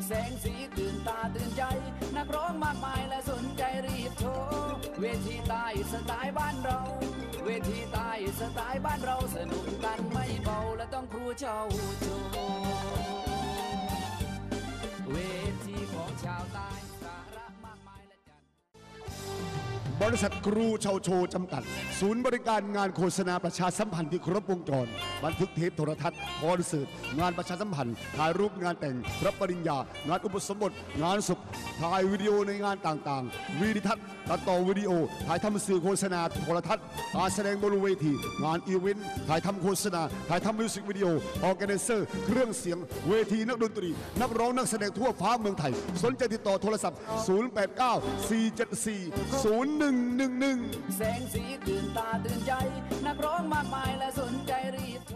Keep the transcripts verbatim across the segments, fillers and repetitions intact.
แสงสีตื่นตาตื่นใจนักร้องมากมายและสนใจรีบโชว์เวทีใต้สไตล์บ้านเราเวทีใต้สไตล์บ้านเราสนุกกันไม่เบาและต้องครูเจ้าโชว์เวทีของชาวใต้สาระมากมายและจัดบริษัทครูเชาโชว์จำกัดศูนย์บริการงานโฆษณาประชาสัมพันธ์ที่ครบวงจรบันทึกเทปโทรทัศน์คอนเสิร์ตงานประชาสัมพันธ์ถ่ายรูปงานแต่งรับปริญญางานอุปสมบทงานศพถ่ายวิดีโอในงานต่างๆวิดีทัศน์ตัดต่อวิดีโอถ่ายทำสื่อโฆษณาโทรทัศน์การแสดงบนเวทีงานอีเวนต์ถ่ายทำโฆษณาถ่ายทำมิวสิกวิดีโอออร์แกไนเซอร์เครื่องเสียงเวทีนักดนตรีนักร้องนักแสดงทั่วฟ้าเมืองไทยสนใจติดต่อโทรศัพท์ศูนย์ แปด เก้า สี่ เจ็ด สี่ ศูนย์ หนึ่ง หนึ่ง หนึ่งแสงสีตื่นตาตื่นใจนักร้องมากมายและสนใจรีบ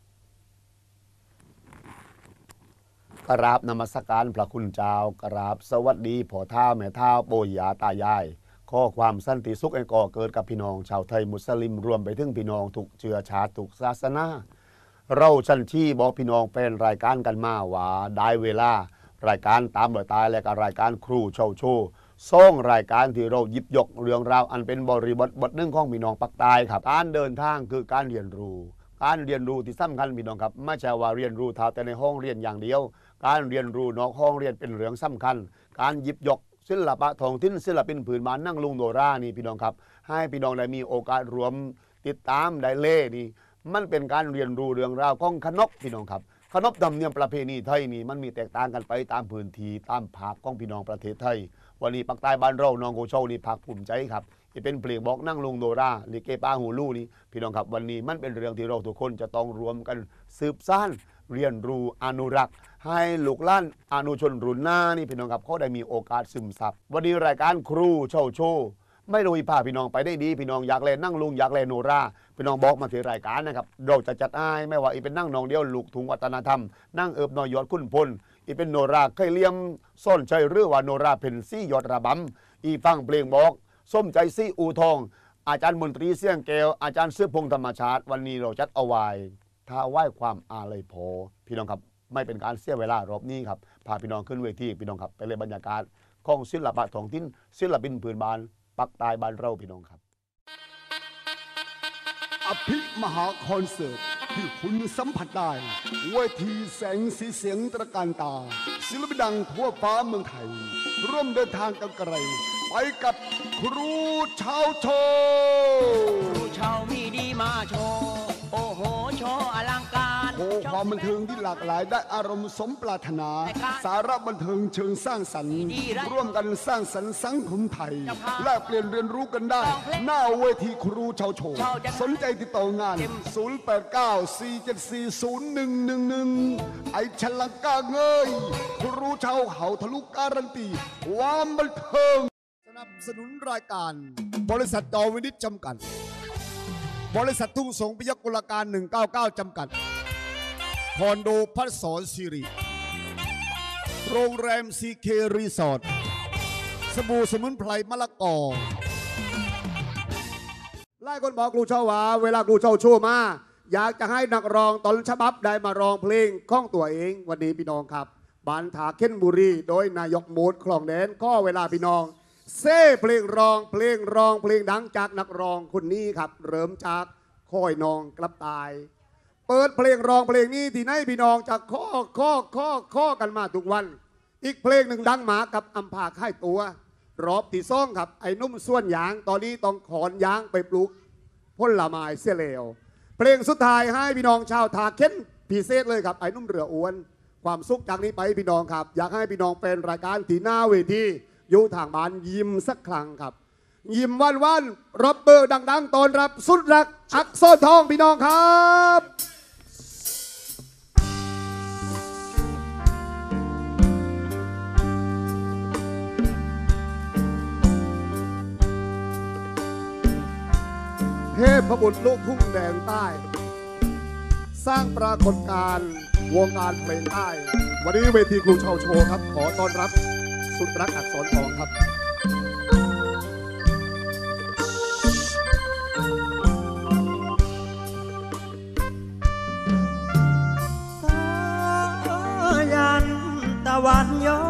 กราบนมัสการพระคุณเจ้ากราบสวัสดีพ่อท้าแม่ท้าปู่ย่าตายายข้อความสันติสุขให้ก่อเกิดกับพี่น้องชาวไทยมุสลิมรวมไปถึงพี่น้องทุกเชื้อชาติทุกศาสนาเราชันชี้บอกพี่น้องเป็นรายการกันมาว่าได้เวลารายการตามรอยตายและก็รายการครูเชาโชว์ส่งรายการที่เราหยิบยกเรื่องราวอันเป็นบริบทบทหนึ่งของพี่น้องปักใต้ครับการเดินทางคือการเรียนรู้การเรียนรู้ที่สำคัญพี่น้องครับไม่ใช่ว่าเรียนรู้เท่าแต่ในห้องเรียนอย่างเดียวการเรียนรู้นอกห้องเรียนเป็นเรื่องสำคัญการหยิบยกศิลปะท้องถิ่นศิลปินผืนบ้านนั่งลุงโนรานี่พี่น้องครับให้พี่น้องได้มีโอกาสรวมติดตามได้เล่นี่มันเป็นการเรียนรู้เรื่องราวของขนบพี่น้องครับขนบธรรมเนียมประเพณีไทยนี่มันมีแตกต่างกันไปตามพื้นที่ตามภาคของพี่น้องประเทศไทยวันนี้ปักใต้บ้านเราน้องโกโชนี่ภาคภูมิใจครับที่เป็นเพลงบอกนั่งลุงโนราลิเกป้าหูลู่นี่พี่น้องครับวันนี้มันเป็นเรื่องที่เราทุกคนจะต้องรวมกันสืบสานเรียนรู้อนุรักษ์ให้ลูกหลานอนุชนรุ่นหน้านี่พี่น้องครับเขาได้มีโอกาสซึมซับวันนี้รายการครูเช่าโชว์ไม่รู้พาพี่น้องไปได้ดีพี่น้องอยากเล่นนั่งลุงอยากเล่นโนราพี่น้องบอกมาที่รายการนะครับเราจะจัดให้ไม่ว่าอีเป็นนั่งนองเดียวลูกถุงวัฒนธรรมนั่งเอิบนอยยอดคุณพลอีเป็นโนราเคยเลี้ยมซ่อนใจหรือว่าโนราเพนซี่ยอดระบำอีฟังเพลงบอกส้มใจซี่อูทองอาจารย์มนตรีเสี่ยงแก้วอาจารย์เสื้อพงธรรมชาติวันนี้เราจัดเอาไว้ถ้าไหว้ความอาลัยพอพี่น้องครับไม่เป็นการเสียเวลารอบนี้ครับพาพี่น้องขึ้นเวทีพี่น้องครับไปเลยบรรยากาศของศิลปะท้องถิ่นศิลปินพื้นบ้านปักใต้บ้านเราพี่น้องครับอภิมหาคอนเสิร์ตที่คุณสัมผัสได้เวทีแสงสีเสียงตระการตาศิลปินดังทั่วฟ้าเมืองไทยร่วมเดินทางกันไกลไปกับครูเชาโชว์ครูเชามีดีมาโชว์โอ้โหโชว์อลังการโชว์ความบันเทิงที่หลากหลายได้อารมณ์สมปรารถนาสาระบันเทิงเชิงสร้างสรรค์ร่วมกันสร้างสรรค์สังคมไทยแลกเปลี่ยนเรียนรู้กันได้หน้าเวทีครูเชาโชว์สนใจติดต่องานศูนย์ แปด เก้า สี่ เจ็ด สี่ ศูนย์ หนึ่ง หนึ่ง หนึ่งไอฉลังกาเงยครูเชาเขาทะลุการันตีความบันเทิงสนับสนุนรายการบริษัทดอวินิจจำกัดบริษัททุ่งสงพยัคฆ์กุลการหนึ่งเก้าเก้าจำกัดคอนโดพัฒสอนสิริโรงแรมซีเครีสอร์ทสบู่สมุนไพรมะละกอไล่คนบอกครูเชาว่าเวลาครูเชาโชว์มาอยากจะให้นักร้องต้นฉบับได้มาร้องเพลงของตัวเองวันนี้พี่น้องครับบ้านถาเข้นบุรีโดยนายกมูดคลองแดนก็เวลาพี่น้องเซ่เพลงร้องเพลงร้องเพลงดังจากนักร้องคนนี้ครับเริ่มจากค่อยนองกลับตายเปิดเพลงร้องเพลงนี้ที่ไหนพี่น้องจากข้อข้อข้อข้อกันมาทุกวันอีกเพลงหนึ่งดังหมากับอัมพาค่ายตัวรอบที่ซ่องครับไอ้นุ่มส่วนยางตอนนี้ต้องขอนยางไปปลูกพ่นละไม้เสียเลวเพลงสุดท้ายให้พี่น้องชาวทาเค้นพิเศษเลยครับไอ้นุ่มเรืออ้วนความสุขจากนี้ไปพี่น้องครับอยากให้พี่น้องเป็นรายการที่หน้าเวทีอยู่ทางบ้านยิ้มสักครั้งครับยิ้มวันวันรับเบอร์ดังๆตอนรับสุดรักอักษรทองพี่น้องครับเทพบุตรลูกทุ่งแดนใต้สร้างปรากฏการณ์วงการเพลงใต้วันนี้เวทีครูเชาโชว์ครับขอต้อนรับสุดรักอักษรทองครับสายันตะวันย้อ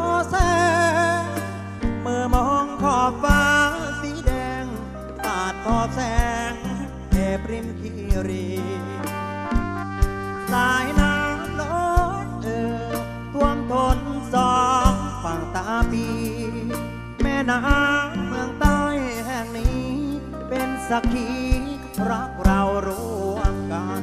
สายน้ำล้นเอ่อท่วมทนสองฝั่งตาปีแม่น้ำเมืองใต้แห่งนี้เป็นสักขีรักเราร่วมกัน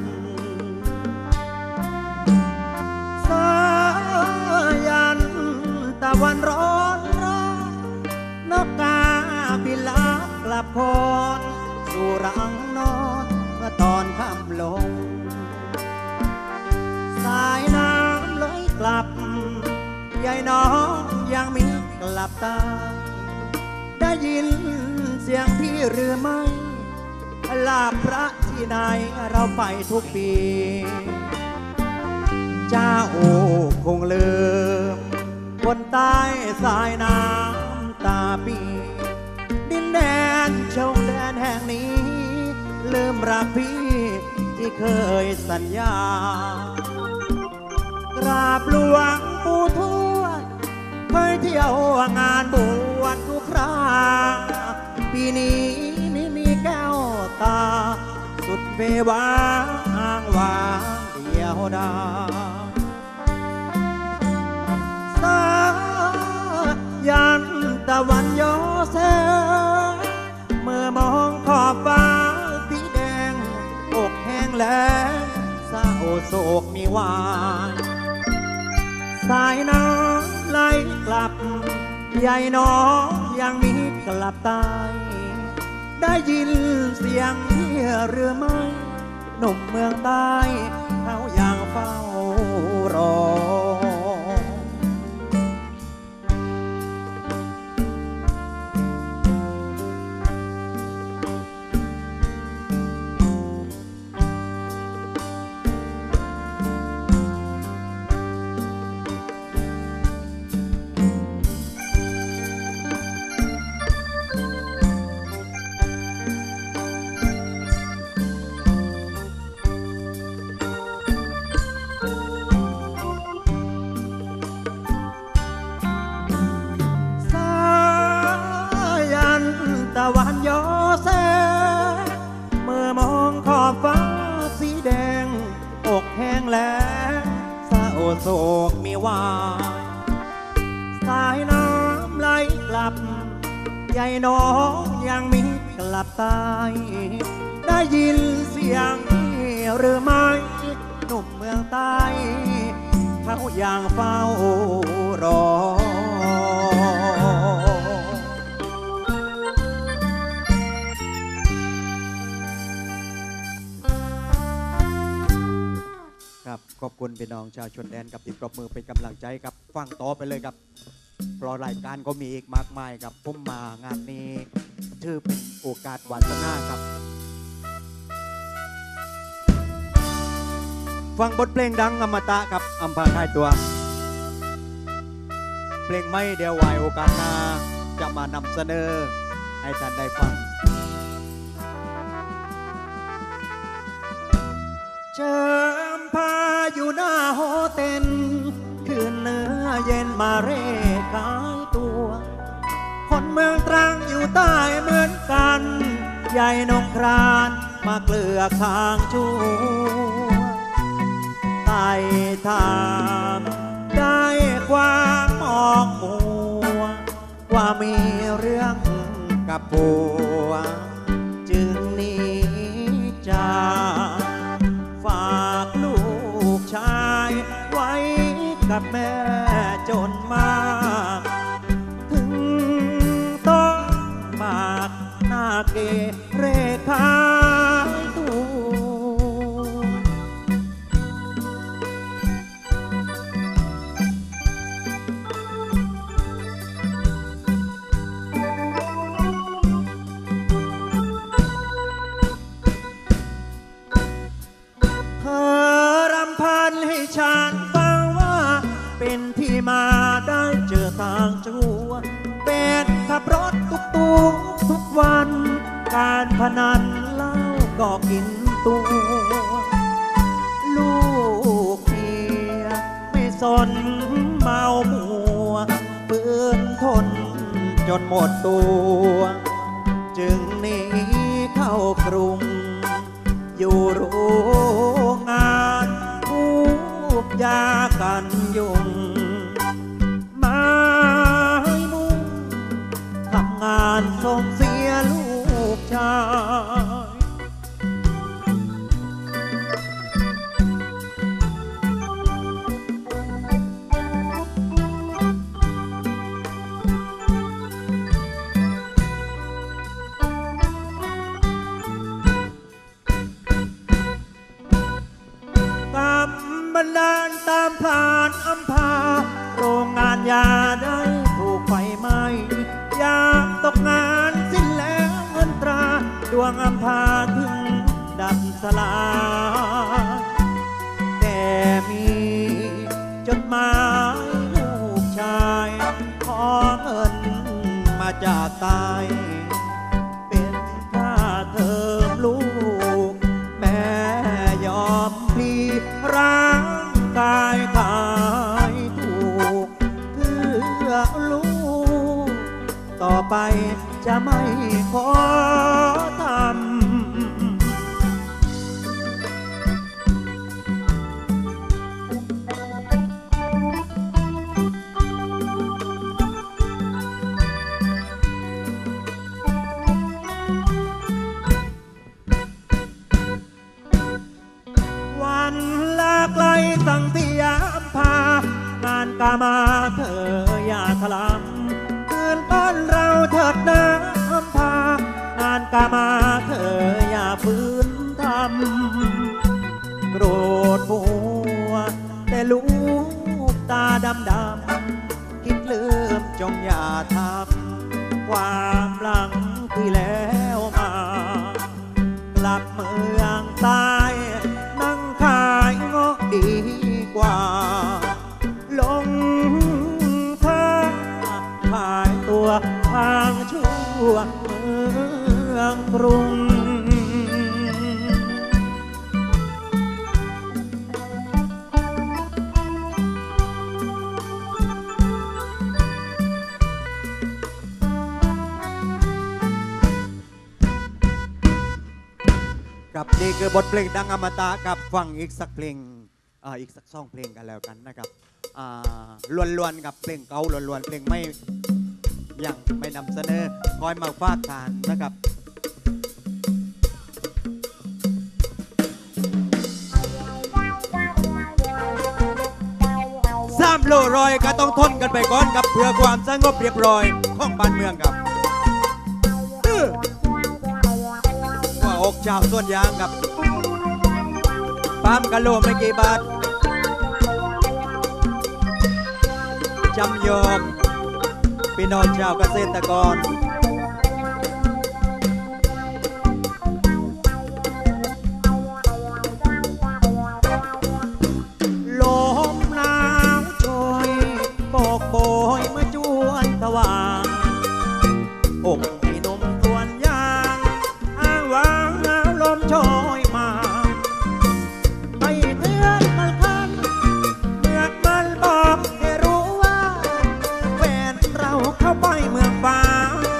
สายันตะวันร้อนร้อนนกกาบินลับกลับโคนสู่รังนอนเมื่อตอนค่ำลงสายน้ำไหลกลับยายน้องยังมีกลับตาได้ยินเสียงพี่หรือไม่ลาพระที่ไหนเราไปทุกปีเจ้าคงลืมคนใต้สายน้ำตาปีดินแดนชมแดนแห่งนี้ลืมรักพี่ที่เคยสัญญากราบหลวงปู่ทวดเคยเที่ยวงานบวชทุกคราปีนี้ไม่มีแก้วตาสุดเบวาอ้างว้างเดียวดายสายันตะวันยอแสงเมื่อมองขอบฟ้าสีแดงอกแห้งแล้งเศร้าโศกมีวายสายน้ำไหลกลับใหญ่น้องยังมีกลับตายได้ยินเสียงที่หรือไม่หนุ่มเมืองใต้เขายังเฝ้ารอตะวันยอแสงเมื่อมองขอบฟ้าสีแดงอกแห้งแล้งเศร้าโศกมีวายสายน้ำไหลกลับใหญ่น้องยังมีกลับตายได้ยินเสียงหรือไม่หนุ่มเมืองใต้เขายังเฝ้ารอครับขอบคุณพี่น้องชาวชนแดนกับที่ปรบมือเป็นกำลังใจครับฟังต่อไปเลยครับเพราะรายการก็มีอีกมากมายครับผมมางานนี้ถือเป็นโอกาสวาสนาครับฟังบทเพลงดังอมตะกับอัมพาคายตัวเพลงไม่เดียวไว้โอกาสหน้าจะมานำเสนอให้ท่านได้ฟังเจิมพาอยู่หน้าโฮเต็นคืนเนื้อเย็นมาเร่ขายตัวคนเมืองตรังอยู่ใต้เหมือนกันใหญ่นกครานมาเกลือข้างชูไต่ถามได้ความออกมัวว่ามีเรื่องกับผัวจึงหนีจากฝากลูกชายไว้กับแม่จนมากถึงต้องมากหน้าเกเรขายตัวฉันฟังว่าเป็นที่มาได้เจอทางจัวเป็นขับรถตุกตุกทุกวันการพนันเหล้าก็กินตัวลูกเมียไม่สนเมามัวปืนทนจนหมดตัวจึงหนีเข้ากรุงอยู่โรงงานหับันดาลตามพลานอำพาโรงงานยาได้ถูกไฟไหม้ยามตกงานสิ้นแล้วเงินตราดวงอำพาถึงดับสลายแต่มีจดหมายลูกชายขอเงินมาจากตายเป็นค่าเทอมลูกแม่ยอมพลีร่างกายขายถูกเพื่อลูกต่อไปจะไม่ขอทำวันลาไกลสังเทียมพางานกามาเธออย่าถลำคืนต้นเราเถิดนะอำพางานกามาเธออย่าฝืนทำโกรธหัวแต่ลูกตาดำดำคิดลืมจงอย่าทำความหลังที่แล้วมากลับเมืองตายนั่งขายงอกดีกว่าลงทางขายตัวทางชั่วเมืองกรุงครับนี่คือบทเพลงดังอมตะกับฟังอีกสักเพลงอ่าอีกสักสองเพลงกันแล้วกันนะครับอ่าล้วนๆกับเพลงเก่าล้วนๆเพลงไม่ยังไม่นำเสนอคอยมาฟาดทานนะครับสามโลรอยก็ต้องทนกันไปก่อนกับเพื่อความสงบเรียบร้อยของบ้านเมืองครับว่าอกชาวส่วนยางกับปั๊มกะโลไม่กี่บาทจำยอมพี่น้องชาวเกษตรกรลมหนาวโชยโบกโบยเมื่อจวนสว่างอกที่นมส่วนยางอ้างว้างหนาวลมโชยมาไม่เตือนมันคันเมื่อมันบอกให้รู้ว่าแฟนเราเข้าไปเมืองฟ้า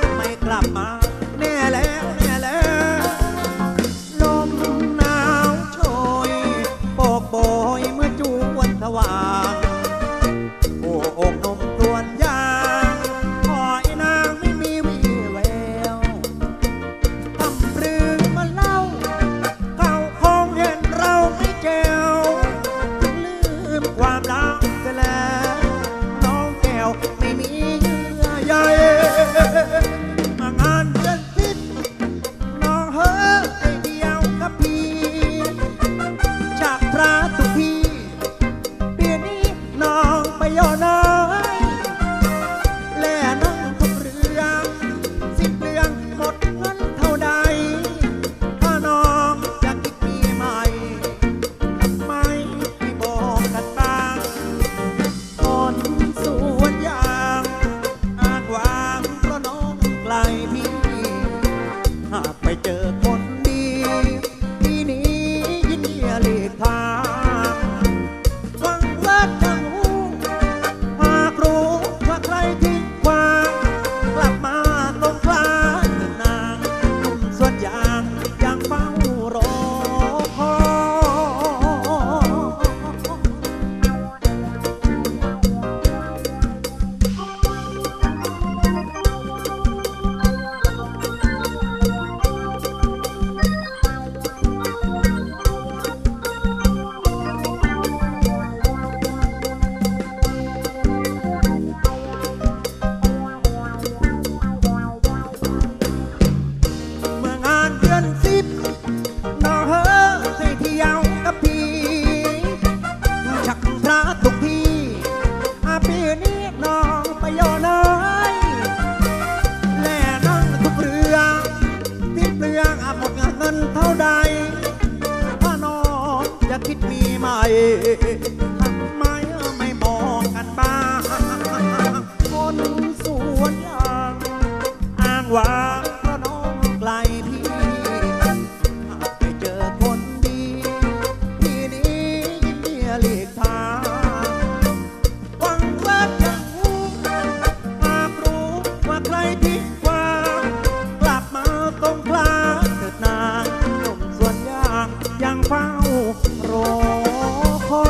าคิดมีไหมทำไมไม่บอกกันบ้างคนสวนยางอ้างว่าเพราะน้องไกลพี่หากไปเจอคนดีทีนี้ยิ้มเมียหลีกทางหวังว่าจะรู้หากรู้ว่าใครผิดกว่ากลับมาตรงกลางเถิดนางหนุ่มสวนยางยังเฝ้ารอคอย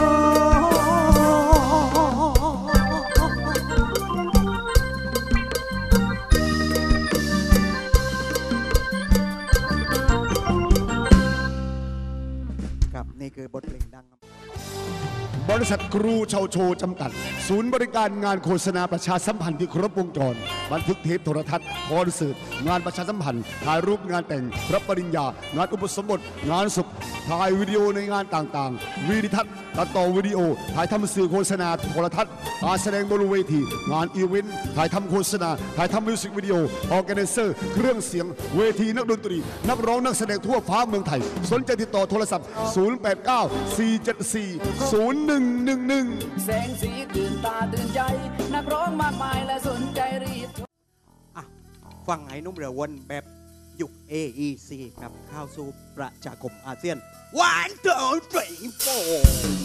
ครับนี่คือบทเพลงดังบริษัทครูเชาโชจำกัด ศูนย์บริการงานโฆษณาประชาสัมพันธ์ที่ครบวงจรบันทึกเทปโทรทัศน์คอนเสิร์ตงานประชาสัมพันธ์ถ่ายรูปงานแต่งรับปริญญางานอุปสมบทงานศพถ่ายวิดีโอในงานต่างๆวิดีทัศน์ตัดต่อวิดีโอถ่ายทำสื่อโฆษณาโทรทัศน์การแสดงบนเวทีงานอีเวนต์ถ่ายทำโฆษณาถ่ายทำมิวสิกวิดีโอออร์แกไนเซอร์เครื่องเสียงเวทีนักดนตรีนักร้องนักแสดงทั่วฟ้าเมืองไทยสนใจติดต่อโทรศัพท์ศูนย์ แปด เก้า สี่ เจ็ด สี่ ศูนย์ หนึ่ง หนึ่ง หนึ่งแสงสีตื่นตาตื่นใจนักร้องมากมายและสนใจรีบอ่ะฟังไอ้นุ่มเรือวนแบบยุค เอ อี ซี ครับเข้าสู่ประชาคมอาเซียน one two three four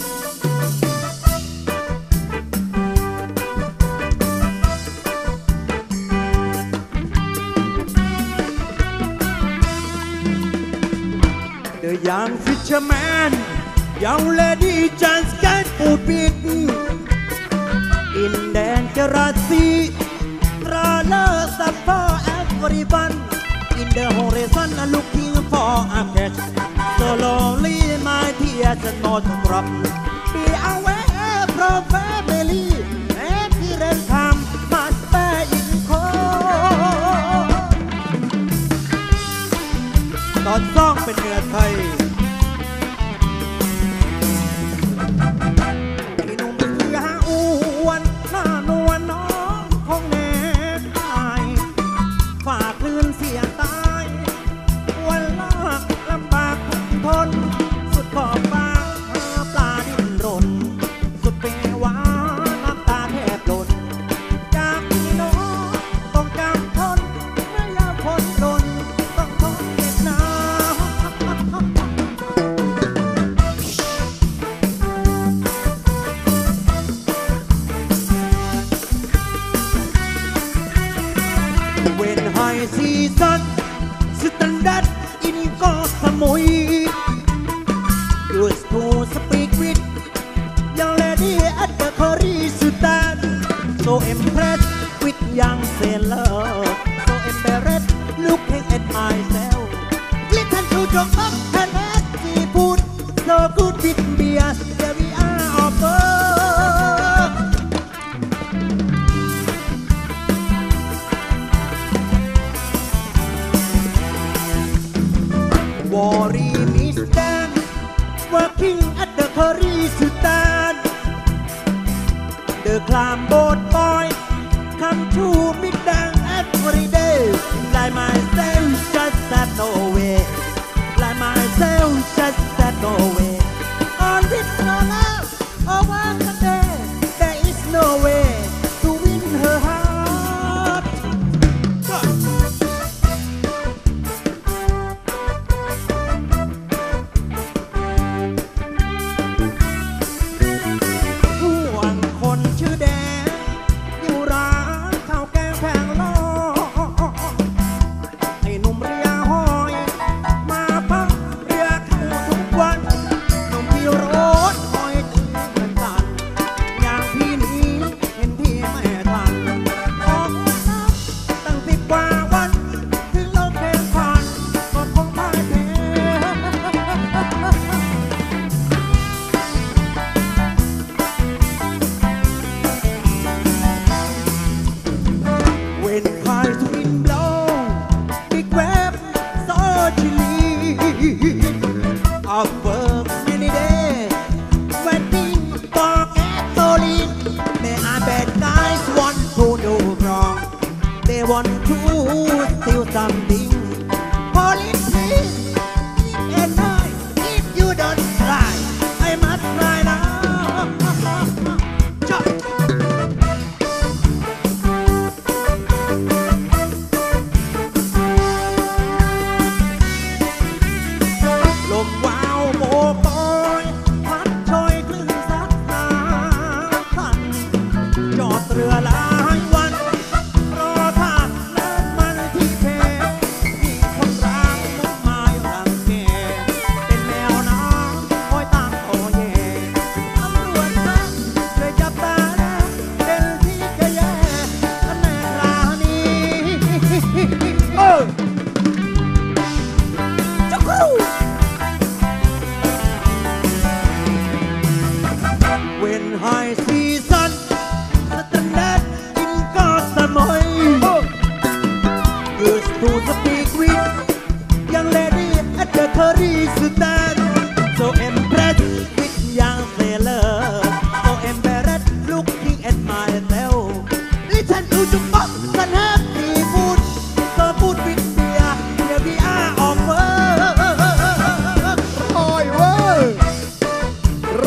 The young fisherman young lady just got food big in dangerous Rollers up for everyone in the horizon looking for a catch. So lonely, my tears and not drop. Be aware from family. Every rain come must bear in cold. ตอนซ่องเป็นเนื้อไทยที่นุ่มเป็นเสืออ้วนหน้านวลน้องคงแน่ฝากคลื่นเสียงตายวันลากลำบากทนสุดขอบฟ้าปลาดิ้นรนสุดเปวาน้ำตาแทบหล่นจากพี่น้องต้องจำทนเมื่อยามฝนหล่นต้องทนเจ็บหนาว When high season standard in Koh Samui used to speak with young lady at the Khorisutan so impressed with young sailor so embarrassed looking at myself listen to your up and at seafood so good with beer there we are offer Worry Mister working at the Khorisutan the clam boat boy come to meet them every day like myself just that no way like myself just that no way on with no love over the day there is no way to win her heartห่วงคนชื่อแดงอยู่ร้านข้าวแกงแพงล้อไอ้หนุ่มเรียหอย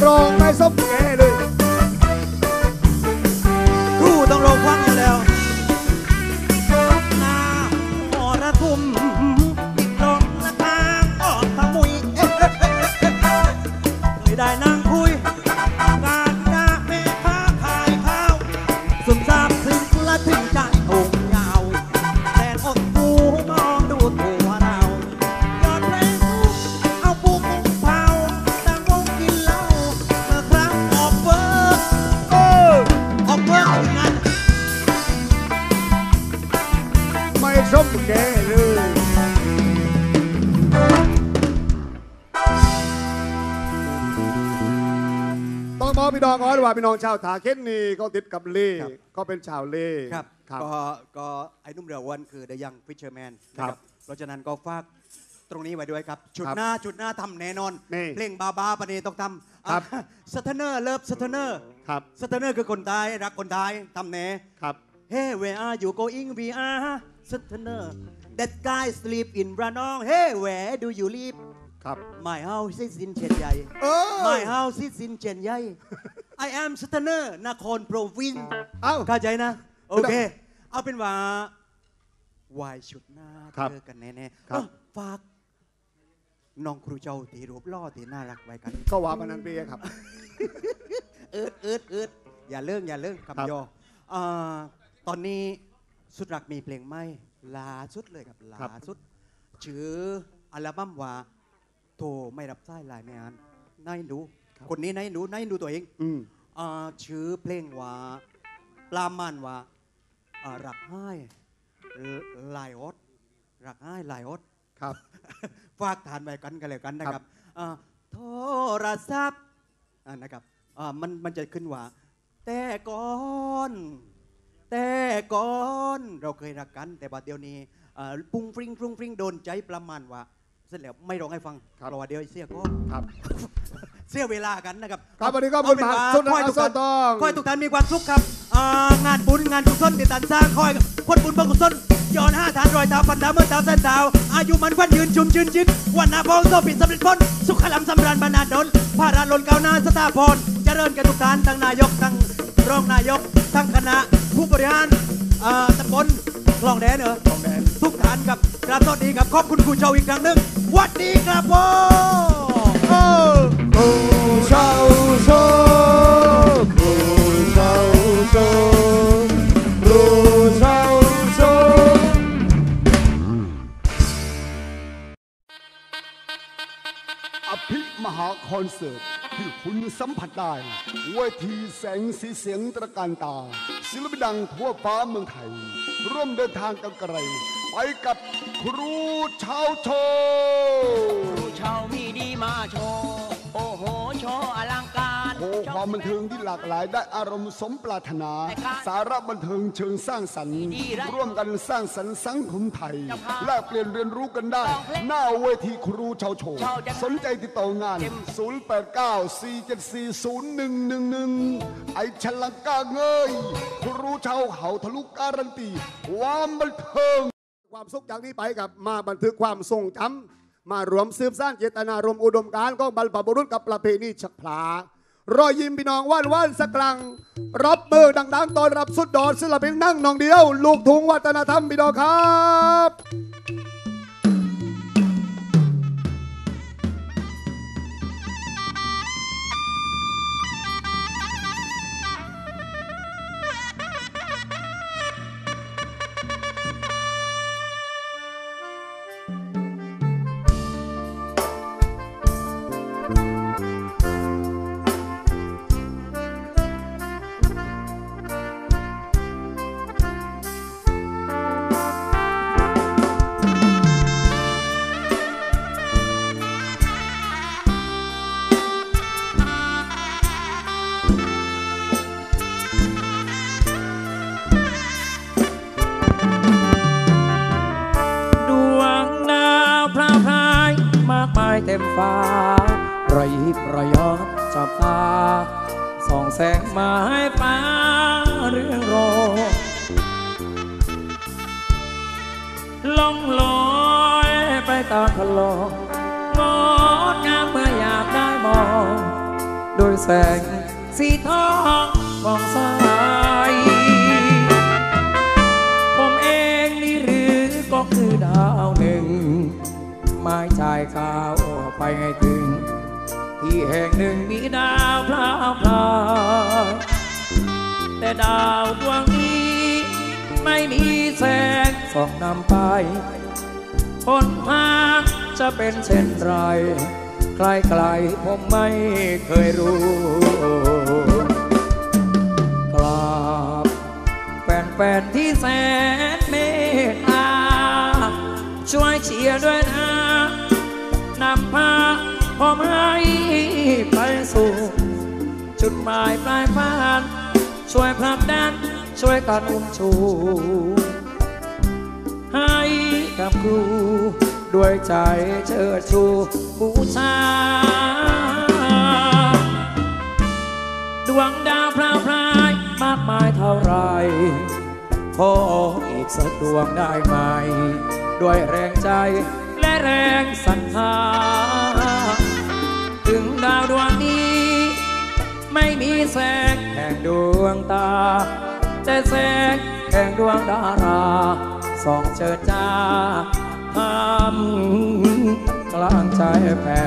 รองไม่สมแก่เลยครูต้องลงฟังอยู่แล้วนาหอระทุ่มติดลมละทางออกทางมุยเอ๊ะเอ๊ะเอ๊ะเอ๊ะเคยได้นั่งคุยงานยาแม่ค้าขายข้าวสุดซาบซึ้งและถึงใจองค์ยาวแดนอกกูมองดูตัวเรายอดเพลงเอาปูกุ้งเผาตั้งวงกินเหล้าเมื่อครั้งออกเวิร์กเออออกเวิร์กถึงงานไม่สมแก่เลยต้องบอกพี่น้องก่อนว่าพี่น้องชาวถาเค้นนี่เขาติดกับเล่ครับก็เป็นชาวเล่ครับครับก็ก็ไอ้นุ่มเรืออ้วันคือ The Young Fisherman นะคครัรับบเพราะฉะนั้นก็ฝากตรงนี้ไว้ด้วยครับ จุดครับหน้าจุดหน้าทำแน่นอนนี่เพลงบาบาปะเนต้องทำครับสเตเนอร์เลิฟสเตเนอร์ครับสเตเนอร์คือคนตายรักคนตายทำแน่ครับ Hey where are you going we are สเตเนอร์ That guy sleep in Ranong Hey where do you live ครับ My house is in เชียนใหญ่เออ My house is in เชียนใหญ่ I am สเตเนอร์นครโปรวินเอ้าเข้าใจนะ โอเค เอาเป็นว่าวายชุดหน้าครับเจอกันแน่ๆครับเอ้าฝากน้องครูเจ้าตีรูปล่อตีน่ารักไว้กันก็ว่ามันนั้นเปียครับเอิดเอิดเอิดอย่าเลิกอย่าเลิกครับคำยออ่าตอนนี้สุดรักมีเพลงใหม่ลาสุดเลยครับลาสุด ชื่ออัลบั้มว่าโทรไม่รับสายไลน์ไม่อ่านนายหนูคนนี้นายหนูนายหนูตัวเองอืมอ่าชื่อเพลงว่าปลามันว่าอ่ารักให้ลายอดรักให้ลายอดครับฝากทานไว้กันกันเลยกันนะคครัรับบ อ่าโทรศัพท์อ่านะครับอ่ามันมันจะขึ้นว่า แต่ก่อนแต่ก่อนเราเคยรักกัน แต่บัดเดี๋ยวนี้อ่าปุ้งฟริ้งฟรุ้งฟริ้งโดนใจประมาณว่าเสร็จแล้วไม่ร้องให้ฟังครับเพราะว่าเดี๋ยวเสียก็ครับเสียเวลากันนะครับครับวันนี้ก็คุณมหาสุนทรขอให้ทุกท่านต้องขอให้ทุกท่านมีความสุขครับอ่างานบุญงานกุศลที่ตันสร้างคอยคนบุญบกุศลย้อนห้าฐานรอยเท้าพันดาวเมื่อเท้าเส้นเท้าอายุมันควันยืนชุมชื่นชิดวันนาพองโซปิดสำเร็จพ้นสุขลำสำราญบรรณาดลพาราลนก้าวหน้าสตาพรเจริญกันทุกท่านทั้งนายกทั้งรองนายกทั้งคณะผู้บริหารอ่าตำบลคลองแดนเหรอคลองแดนทุกท่านครับกราบสวัสดีครับขอบคุณครูเจ้าอีกครั้งหนึ่งสวัสดีครับผมครูเช้าโชครูเช้าโชครูเช้าโชคอภิมหาคอนเสิร์ตที่คุณสัมผัสได้เวทีแสงสีเสียงตระการตา ศิลปินดังทั่วฟ้าเมืองไทย ร่วมเดินทางกันไกลไปกับครูชาวโชว์ครูเช้ามีดีมาโชว์ โอ้โห โชว์อลังการโชว์ความบันเทิงที่หลากหลายได้อารมณ์สมปรารถนา สาระบันเทิงเชิงสร้างสรรค์ ร่วมกันสร้างสรรค์สังคมไทย แลกเปลี่ยนเรียนรู้กันได้ หน้าเวทีครูชาวโชว์ สนใจติดต่องาน ศูนย์ แปด เก้า สี่ เจ็ด สี่ ศูนย์ หนึ่ง หนึ่ง หนึ่ง ไอฉลังกาเงยครูชาวเขาทะลุการันตีความบันเทิงความสุขจากนี้ไปกับมาบันทึกความทรงจำมารวมสืบสร้างเจตนารมณ์อุดมการณ์ของบรรพบุรุษกับประเพณีฉักพลารอยยิ้มพี่น้องว่านว่านสักครั้งรับมือดังๆตอนรับสุดยอดศิลปินนั่งนองเดียว ลูกทุ่งวัฒนธรรมพี่น้องครับดวงดาวพร่าพรายมากมายเต็มฟ้าระยิบระยอบจับตาส่องแสงมาให้ฟ้าเรื่องโรล่องลอยไปตามทะลงงดงามเมื่ออยากได้มองดยแสงสีทองมองใสผมเองนี่หรือก็คือดาวหนึ่งไม้ชายขาวไปให้ถึงที่แห่งหนึ่งมีดาวพลาพลาแต่ดาวดวงนี้ไม่มีแสงส่องนำไปหนทางจะเป็นเช่นไรไกลๆผมไม่เคยรู้กราบแฟนๆที่แสนเมตตาช่วยเชียร์ด้วยนะนำพาผมให้ไปสู่จุดหมายปลายฝันช่วยผลักดันช่วยกันอุ้มชูให้กับครูด้วยใจเชิดชูบูชาดวงดาวพราวพรายมากมายเท่าไรขออีกสักดวงได้ไหมด้วยแรงใจและแรงศรัทธาถึงดาวดวงนี้ไม่มีแสงแห่งดวงตาแต่แสงแห่งดวงดาราส่องเจิดจ้าทำกลางใจแผ่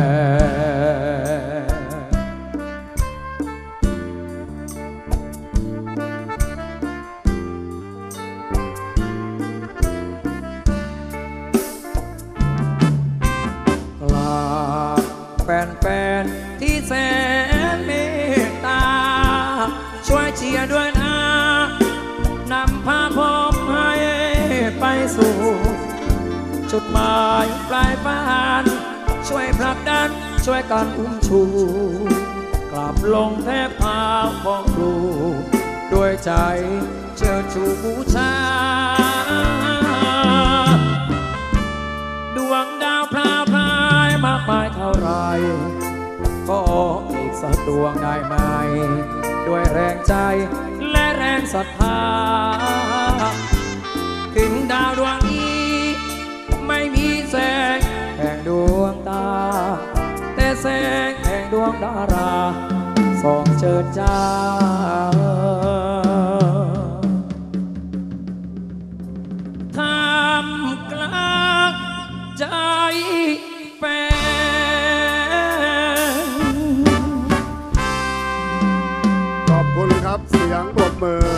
กลาแฟนๆที่แสนเมตตาช่วยเชียร์ด้วยนะนำพาผมให้ไปสู่จุดหมายปลายฝันช่วยผลักดันช่วยกันอุ้มชูกลับลงแทบเท้าของครูด้วยใจเชิดชูบูชาดวงดาวพราวพรายมากมายเท่าไรก็อีกสักดวงได้ไหมด้วยแรงใจและแรงศรัทธาถึงดาวดวงนี้ไม่มีแสงแห่งดวงตาแต่แสงแห่งดวงดาราส่องเจิดจ้าทำกลางใจแฟนขอบคุณครับเสียงปรบมือ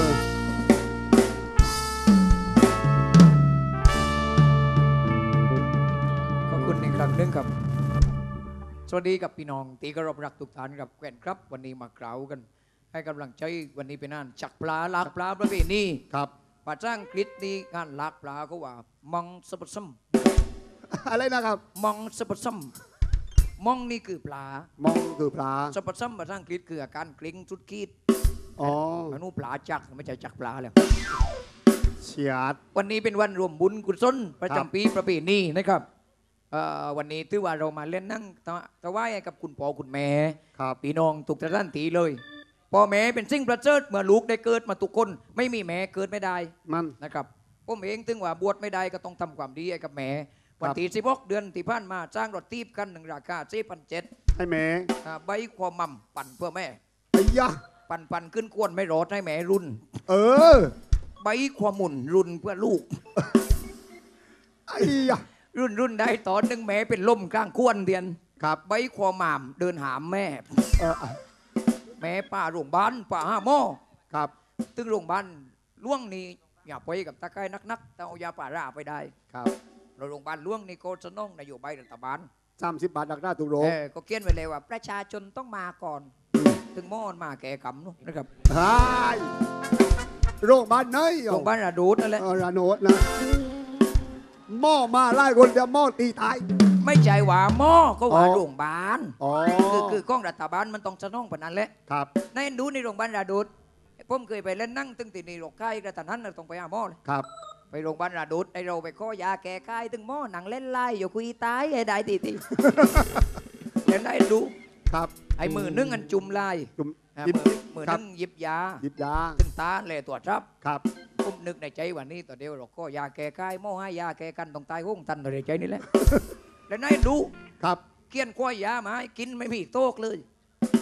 ขอบคุณอีกครั้งหนึ่งครับสวัสดีกับพี่น้องตีกระรบรักทุกท่านกับแกนครับวันนี้มากล่าวกันให้กำลังใจวันนี้เป็นงานจักปลาลากปลาประเพณีครับภาษาอังกฤษนี่งานลากปลาเขาว่ามองสปซัมอะไรนะครับมองสปซัมมองนี่คือปลามองคือปลาสปซัมภาษาอังกฤษคืออาการเกร็งสุดขีดอ๋อมนุษย์ปลาจักไม่ใช่จักปลาแล้วเฉียดวันนี้เป็นวันรวมบุญกุศลประจำปีประเพณีนะครับวันนี้ถือว่าเรามาเล่นนั่งตะไหว้กับคุณพ่อคุณแม่พี่น้องถูกตระท่านตีเลยพ่อแม่เป็นสิ่งประเสริฐเมื่อลูกได้เกิดมาทุกคนไม่มีแม่เกิดไม่ได้มันนะครับผมเองถึงว่าบวชไม่ได้ก็ต้องทำความดีให้กับแม่วันที่สิบหกเดือนที่ผ่านมาจ้างรถตีบกันหนึ่งราคาสี่พันเจ็ดให้แม่ใบความมั่มปั่นเพื่อแม่ไอ้ยะปั่นปั่นขึ้นกวนไม่รอดให้แม่รุ่นเออใบความหมุนรุ่นเพื่อลูกไอ้ยะรุ่นรุ่นได้ตอนหนึ่งแม่เป็นล่มกลางกวนเดียนครับใบความหม่ามเดินหามแม่แม่ป้าโรงพยาบาลป้าห้าหม้อครับตึงโรงพยาบาลล่วงนี่อย่าไปกับตะไคร้นักๆต้องเอายาป่าราไปได้ครับเราโรงพยาบาลล่วงนี่โกศนงนโยบายรัฐบาลสามสิบบาทดักหน้าตุโรเออก็เขียนไว้เลยว่าประชาชนต้องมาก่อนถึงหม้อมาแก่กำนะครับใช่โรงพยาบาลไหนโรงพยาบาลระดูดนั่นแหละระโนดนะหม้อมาไล่คนจะหม้อตีตายไม่ใช่ว่าหม้อก็ว่าโรงพยาบาลคือคือกล้องรัฐบาลมันต้องจะน้องปนั้นแหละครับในดูในโรงพยาบาลระดูดผมเคยไปเล่นนั่งตึงตีนี่โรคไข้กระตันนั้นเราต้องไปหาหม้อเลยครับไปโรงพยาบาลระดูดไอเราไปข้อยาแก้ไข้ตึงหม้อหนังเล่นไล่อยู่คุยตายไอ้ได้ตีตีเดี๋ยวได้ดูครับไอ้มือนึ่งอันจุ่มไล่มือมือนึ่งหยิบยาหยิบยาตึงตาเลยตรวจรับครับผมนึกในใจวันนี้ต่อเดียวเราก็ยาแก้ไข้หม้อให้ยาแก้กันต้องตายห้องตันในใจนี่แหละแล้วนายดูครับเกี้ยนข้อยยามาให้กินไม่มีโตกเลย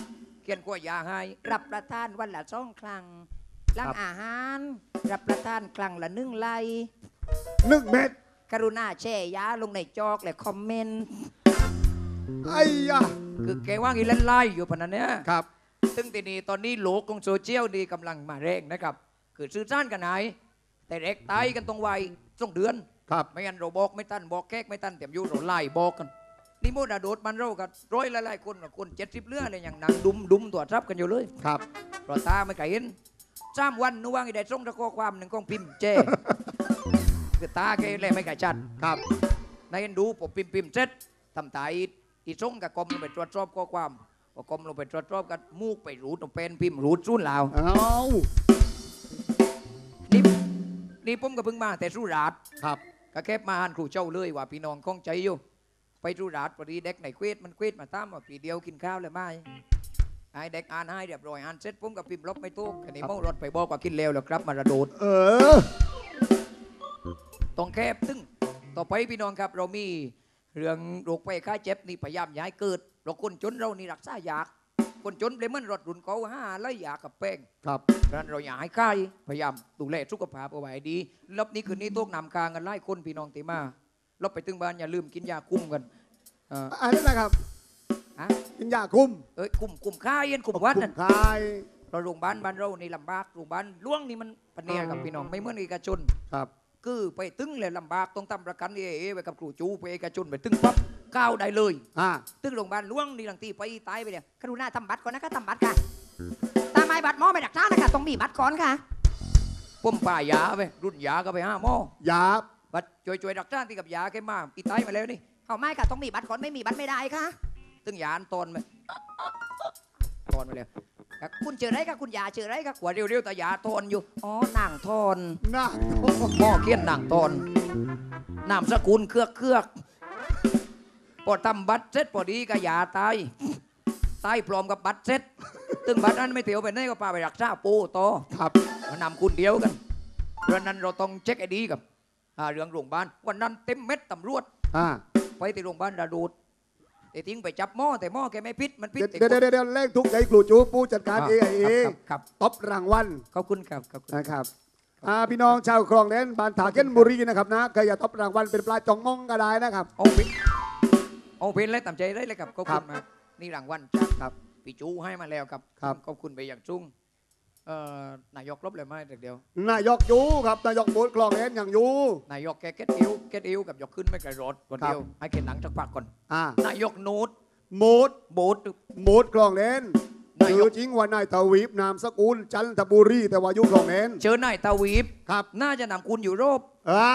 เขียนกล้วยยาให้รับประทานวันละสองครั้งหลังอาหารรับประทานครั้งละหนึ่งไลหนึ่งเม็ดกรุณาแช่ยาลงในจอกและคอมเมนต์ไอ้ยะคือแกว่างอีเล่นไล่อยู่พนันเนี้ยครับซึ่งทีนี้ตอนนี้โลกของโซเชียลดีกำลังมาแรงนะครับคือสื่อสารกันไหนแต่เด็กตายกันตรงวัยต้องเดือนครับไม่งั้นเราบอกไม่ทันบอกแก๊กไม่ทันเต็มอยูเราไล่บอกกันนี่โมดาโดดมันเรากันร้อยหลายๆคนคนเจ็ดสิบเรืออะไรอย่างนังดุมดุมตัวทับกันอยู่เลยครับเพราะตาไม่เคยเห็นสามวันนึกว่าไอ้ได้ส่งตะข้อความหนึ่งของพิมพ์เจ้ คือตาแกเลยไม่เคยชัดครับในเห็นดูผมพิมพ์พิมพ์เสร็จทำตายอีส่งกับกรมลงไปตรวจสอบข้อความพอกรมลงไปตรวจสอบกันมูกไปรูดเป็นพิมพ์รูดซุ่นลาวเอานี่นี่ผมก็เพิ่งมาแต่สุราษฎร์ครับก็แค่มาอ่านครูเจ้าเลยว่าพี่น้องคงใจอยู่ไปสุราษฎร์พอดีเด็กในเควสมันเควสมาตามว่าปีเดียวกินข้าวเลยไหมไอ้เด็กอ่านให้เรียบร้อยอ่านเสร็จผมกับพิมพ์ลบไม่ถูกอันนี้มองรถไปบอกว่ากินแล้วแล้วครับมาระโดดเออต้องแคบตึ้งต่อไปพี่น้องครับเรามีเรื่องโรคภัยไข้เจ็บนี่พยายามย้ายเกิดเราคนจนเรานี่รักษาอยากคนจนเลยมันรถรุนเขาห้าไล่ยากับแป้งครับดังนั้นเราอยากให้ใครพยายามดูแลสุขภาพเอาไว้ให้ดีรอบนี้คืนนี้โต๊ะนำกลางกันไล่คนพี่น้องตีมาเราไปถึงบ้านอย่าลืมกินยาคุมกันเอออันนี้นะครับฮะกินยาคุมเอ้ยคุมคุมค่ายเย็นคุมวัดคุนั่มนคายเราโรงพยาบาลบ้านเรานี่ลำบากโรงพยาบาลหล่วงนี่มันปนเนียกับพี่น้องไม่เหมือนเอกชนครับคือไปตึงเลยลำบากต้องทำประกันเอเอไว้กับครูจูไปเอกชนไปตึงปั๊บก้าวได้เลยอ่าตึงโรงพยาบาลหล่วงนี่หลังตีไปตายไปเนี่ยกรุณาทำบัตรก่อนนะคะทำบัตรค่ะตามไม้บัตรหมอไม่ดักท่านะคะต้องมีบัตรก่อนค่ะปุ่มป่ายาไปรุ่นยาก็ไปห้าหมอยาบัตรช่วยช่วยดักท่าที่กับยาแกมาอีตายมาแล้วนี่เอาไม่ค่ะต้องมีบัตรก่อนไม่มีบัตรไม่ได้ค่ะตึงยาอันตอนไปตอนไปเลยคุณเจอไรกับคุณยาเจอไรกับขวดเร็วๆแต่ยาทอนอยู่อ๋อนางทอนน่าหม้อเคี่ยนนางทอนนามสกุลเครือกเครือกพอทำบัตรเสร็จพอดีก็ยาตายตายพร้อมกับบัตรเสร็จตึงบัตรนั้นไม่เตียวไปไหนก็พาไปรักษาปูต่อครับมานำคุณเดียวกันเรื่องนั้นเราต้องเช็คไอ้ดีกับอ่าเรื่องโรงพยาบาลวันนั้นเต็มเม็ดตำรวจอ่าไปที่โรงพยาบาลระดูดแต่ทิ้งไปจับหม้อแต่หม้อแกไม่พิษมันพิษเดี๋ยวเดี๋ยวเดี๋ยวเลขทุกใจกลูจูผู้จัดการเอไอเอครับครับท็อปรางวัลขอบคุณครับขอบคุณนะครับอ่าพี่น้องชาวคลองแดนบานถาเก้นบุรีนะครับนะใครอยากท็อปรางวัลเป็นปลาจองมองก็ได้นะครับเอาเป็นเอาเป็นเลยตามใจได้เลยครับขอบครัคุบณมากนี่รางวัลจากครับพี่จูให้มาแล้วครับครับขอบคุณไปอย่างจุ้งเอ่อนายกลบเลยไหมเด็กเดียวนายกยูครับนายกบูธคลองแดนอย่างยูนายกแกเก็ตอิวเก็ตอิวกับยกขึ้นไม่ไกลรถคนเดียวครับให้เก็นหนังจักพักก่อนอ่านายกนูดโมูดโบ๊ทโมูดคลองแดนนายกชื่อจริงว่านายทวีปนามสกุลจันทบุรีแต่ว่าอยุคลองแดนเจอนายตาวีบครับน่าจะนำคุณอยู่โรบอ้าย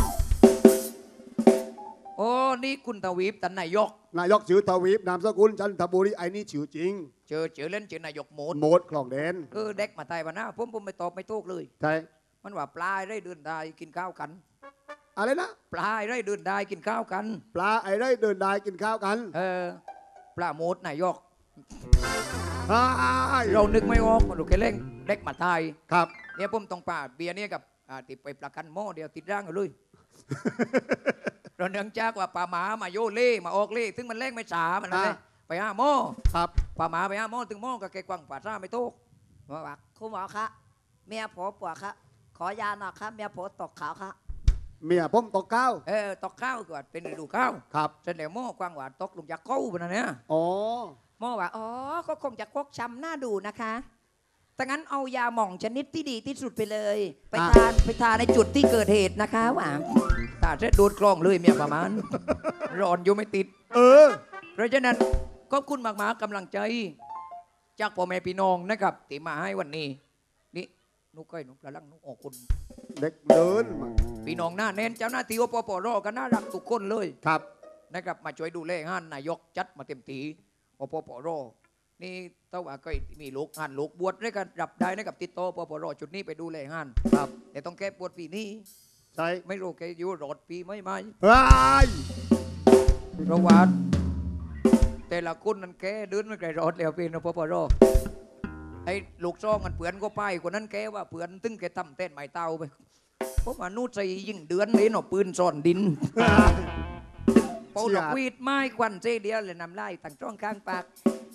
โอ้นี่คุณตาวีบแต่นายกนายกชื่อทวีปนามสกุลจันทบุรีไอ้นี่ชื่อจริงเจอเจอเล่นเจอนายกโมดโมูดคลองแดนเออเด็กมาตายวันหน้าผมผมไม่ตอบไม่โต้เลยใช่มันว่าปลาได้เดินได้กินข้าวกันอะไรนะปลาได้เดินได้กินข้าวกันปลาไอ้ได้เดินได้กินข้าวกันเออปลาโมดนายกอ้ายเรานึกไม่ออกมันดูแค่เล่งเด็กมาตายครับเนี่ยผมต้องป่าเบียร์เนี่ยกับอ่าติดไปประกันหม้อเดียวติดร่างกันเลย เราเนื่องจากว่าป่าหมามาโยเล่มาออกเล่ซึ่งมันเล่งไม่สามันเลยอ่าไปห้าหม้อครับป่าหมาไปห้าหม้อถึงหม้อก็แกกวังป่าซ่าไม่โตกว่าว่าคุณหมอคะเมียผมปวดคะขอยาหน่อยครับเมียผมตกขาวคะเมียผมตกข้าวเออตกข้าวก่อนเป็นฤดูข้าวครับเสร็จแล้วหม้อกวางหวานตกลงจากเขาไปนะเนี่ยอ๋อหมอว่าอ๋อก็คงจะคกช้ำหน้าดูนะคะแต่งั้นเอายาหม่องชนิดที่ดีที่สุดไปเลย ไปทานไปทานในจุดที่เกิดเหตุนะคะหวานตาเสร็จโดนกล้องเลยเมียประมาณ ร้อนอยู่ไม่ติดเออเพราะฉะนั้นขอบคุณมากๆกำลังใจ จากพ่อแม่พี่น้องนะครับที่มาให้วันนี้ นี่นุกไก่นุกระลังนุกออกคุณเด็กเดินมาพี่น้องหน้าเน้นเจ้าหน้าที่อปปรกันน่ารักทุกคนเลยครับนะครับมาช่วยดูแลงานนายกจัดมาเต็มทีอปปรนี่ถ้าว่าก็มีลูกงานลูกบวชด้วยกันรับได้นะครับติดต่ออปปรจุดนี้ไปดูแลงานครับแต่ต้องแก้ปวดปีนี้ใช่ไม่รู้แกอยู่รอดปีไม่ไม่ว้ายเพราะว่าแต่ละคนนั้นแกเดินไม่ไกลรอดแล้วพี่นอปปรไอ้ลูกซองกันเปือนก็ไปคนนั้นแกว่าเปือนตึงแกทำเต้นไม้เตาไปเพราะว่านู่นใจยิ่งเดือนเลยเนาะปืนซ่อนดิน เป่าดอกวีดไม้ควันเจเดียวเลยนำไล่ตั้งจ้องข้างปาก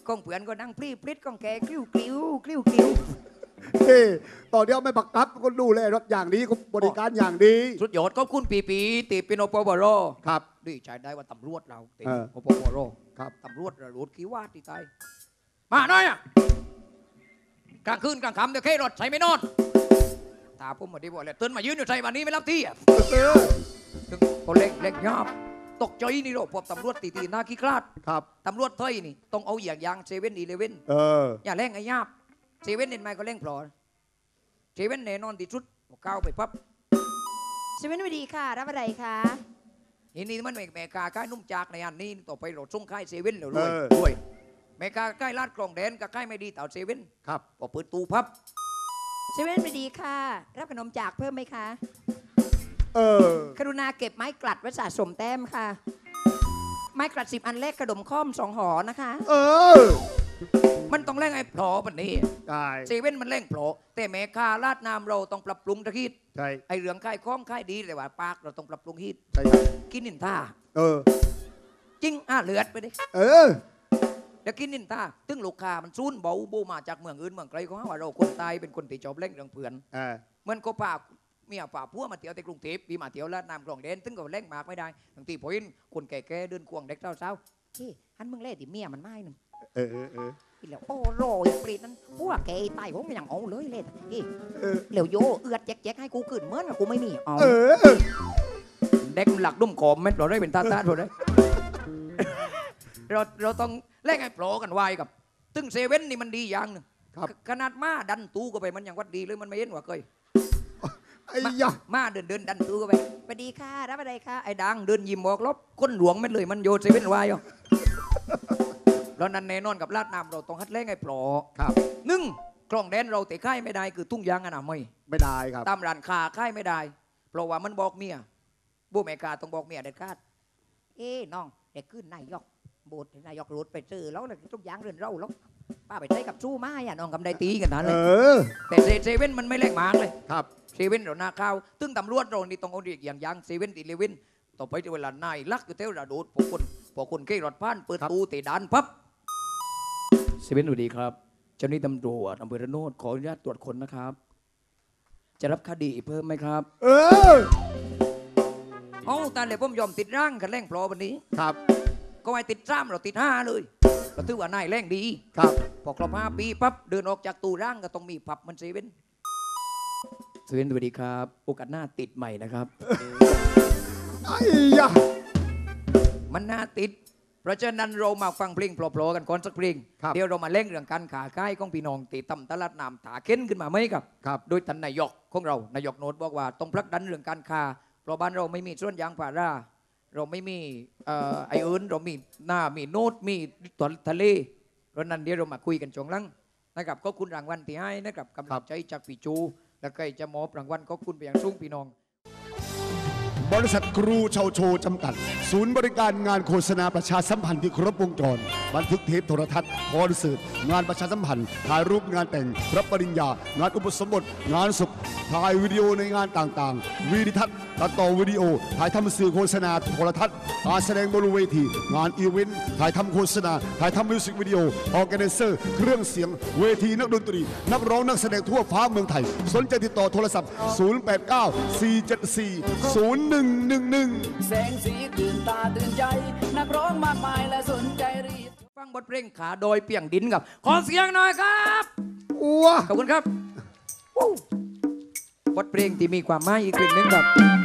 กองเผือนก็นั่งปรีปริดกองแกกลิ้วกลิ้วกลิ้วกลิ้วเอ้ตอนเดียวไม่บักกับคนดูแลรถอย่างดีบริการอย่างดีสุดยอดก็คุณปีปีตีเป็นอปปรครับดีใจได้ว่าตำรวจเราตีเอออปปรครับตำรวจเรารถขี้ว่าตีใจมาหน่อยอ่ะกลางคืนกลางค่ำเดี๋ยวแค่รถใส่ไม่นอนตาผมมาดีบอกเลยตื่นมายืนอยู่ใส่วันนี้ไม่รับที่อ่ะเออคนเล็กเล็กยอบตกใจนี่โรพวกตำรวจตีตีหน้าขี้คลาดครับตำรวจไทยนี่ต้องเอาอย่างยางเซเว่นอีเลเว่นเอออย่าแร่งไอ้ยาบเซเว่นเห็นไหมก็เร่งพลอเซเว่นแน่นอนที่สุดก้าวไปปั๊บเซเว่นสวัสดีค่ะ รับอะไรคะทีนี้มันแม่กาใกล้นุ่มจากในอันนี้ต่อไปเราส่งค่ายเซเว่นเรารวยเออรวยแม่กาใกล้ลาดกล่องแดนก็ใกล้ไม่ดีต่อเซเว่นครับพอเปิดตู้พับเซเว่นสวัสดีค่ะ รับขนมจากเพิ่มไหมคะเออกรุณาเก็บไม้กลัดไว้สะสมแต้มค่ะ ไม้กลัดสิบอันแรกกระดมค้อมสองหอนะคะเออมันต้องเร่งไอ้พลอปันนี้ได้เซเว่นมันเร่งพลอแต่แม่กาลาดน้ำเราต้องปรับปรุงตะกี้ใช่ไอ้เหลืองค่ายคล้องค่ายดีแต่ว่าปากเราต้องปรับปรุงฮีดใช่ครับกินนินท่าเออจริงอ่ะเลือดไปดิเออแล้วกินนินท่าตึงลูกค้ามันซูนเบาโบมาจากเมืองอื่นเมืองไกลเขาหาว่าเราคนตายเป็นคนที่ชอบเล่นเรื่องเพื่อนเออเหมือนก็ป่าเมียป่าพัวมาเที่ยวในกรุงเทพปีมาเที่ยวแล้วน้ำกล่องเด่นตึงก็เล่นมากไม่ได้บางทีพอเห็นคนแก่ๆเดินควงเด็กเช้าๆเฮ้ยฮันมึงเล่ดิเมียมันไม่หนึ่งเออเออเอออีแล้วโอ้โรยปรีดนั้นพวกแกตายผมไม่ยังเอาเลยเล่นเฮ้ยเออเหลวโยเอือดแจ๊กๆให้กูขึ้นเหมือนกับกูไม่มีเอาเออเด็กมันหลักดุ้มขอมเม็ดเราได้เป็นตาตาเราได้ เราเราต้องเล่นไอ้โปรกันไว้กับตึงเซเว่นนี่มันดีอย่างหนึ่งครับขนาดม้าดันตู้ก็ไปมันยังวัดดีเลยมันไม่เห็นว่าเคยไอ้ยะม้าเดินเดินดันตู้ก็ไปสวัสดีค่ะ รับอะไรคะไอ้ดังเดินยิ้มบอกลบคนหลวงไม่เลยมันโยนเซเว่นไว้อ่ะ แล้วนั้นแน่นอนกับลาดน้ำเราต้องฮัดเล่งไอ้โปรครับหนึ่งกล่องแดนเราแต่ค่ายไม่ได้คือทุ่งยางอนามัยไม่ได้ครับตามร้านค้าค่ายไม่ได้ เพราะว่ามันบอกเมียบูเมกาต้องบอกเมียเด็ดขาดเอ้น้องเด็กขึ้นนายกโบสถ์นายกรูดไปเจอแล้วเลยทุกอย่างเรื่องเราแล้วป้าไปใช้กับสู้ไม้อะน้องกำไดตีกันทันเอเลยอแต่เซเซเว่นมันไม่แรงมากเลยครับเซเว่นเราหน้าข้าวตึ้งตำรวจเรานี่ต้องเอาเรียกอย่างยังเซเว่นตีเลเว่นต่อไปเวลานายลักอยู่เท่าระโดดพอคนพอคนเก้รถผ่านเปิดตู้เตะดันปั๊บเซเว่นสวัสดีครับเจ้าหน้าที่ตำรวจอำเภอระโนดขออนุญาตตรวจค้นนะครับ จะรับคดีเพิ่มไหมครับเออเอ้าตาเลยผมยอมติดร่างกันแรงพลอวันนี้ครับก็ไม่ติดซ้ำเราติดห้าเลยเราถือว่านายแรงดีครับพอครบห้าปีปั๊บเดินออกจากตู้ร่างก็ต้องมีผับมันเซเว่นเซเว่นสวัสดีครับ โอกาสหน้าติดใหม่นะครับไอ้ยะมันน่าติด เพราะฉะนั้นเรามาฟังเพลงเพลอๆกันก่อนสักเพลงครับเดี๋ยวเรามาเล่นเรื่องการขาค่ายของพี่น้องตีต่ำตลาดน้ำถาเค้นขึ้นมาไหมครับครับโดยท่านนายกของเรา นายกโน้ตบอกว่าต้องผลักดันเรื่องการค้าเพราะบ้านเราไม่มีส่วนยางพาราเราไม่มีเอ่อไอเอิญเรามีหน้ามีโน้ตมีตัวทะเลเพราะนั้นเดี๋ยวเรามาคุยกันช่วงหลังนะครับก็คุณรางวัลที่ให้นะครับกำลังใจจากพี่จู แล้วก็จะมอบรางวัลก็คุณไปยังสูงพี่น้องบริษัทครูเชาโชว์จำกัด ศูนย์บริการงานโฆษณาประชาสัมพันธ์ที่ครบวงจร บันทึกเทปโทรทัศน์คอนเสิร์ตงานประชาสัมพันธ์ถ่ายรูปงานแต่งรับปริญญางานอุปสมบทงานศพถ่ายวิดีโอในงานต่างๆวิดีทัศน์ตัดต่อวิดีโอถ่ายทำสื่อโฆษณาโทรทัศน์การแสดงบนเวทีงานอีเวนต์ถ่ายทำโฆษณาถ่ายทำมิวสิกวิดีโอออแกไนเซอร์เครื่องเสียงเวทีนักดนตรีนักร้องนักแสดงทั่วฟ้าเมืองไทยสนใจติดต่อโทรศัพท์ศูนย์ แปด เก้า สี่ เจ็ด สี่ ศูนย์ หนึ่ง หนึ่ง หนึ่งแสงสีตื่นตาตื่นใจ นักร้องมากมายและสนใจรีบฟังบทเพลงขาโดยเปียงดินครับ ขอเสียงหน่อยครับอ้วขอบคุณครับวู้บทเพลงที่มีความหมายอีกเพลงหนึงครับ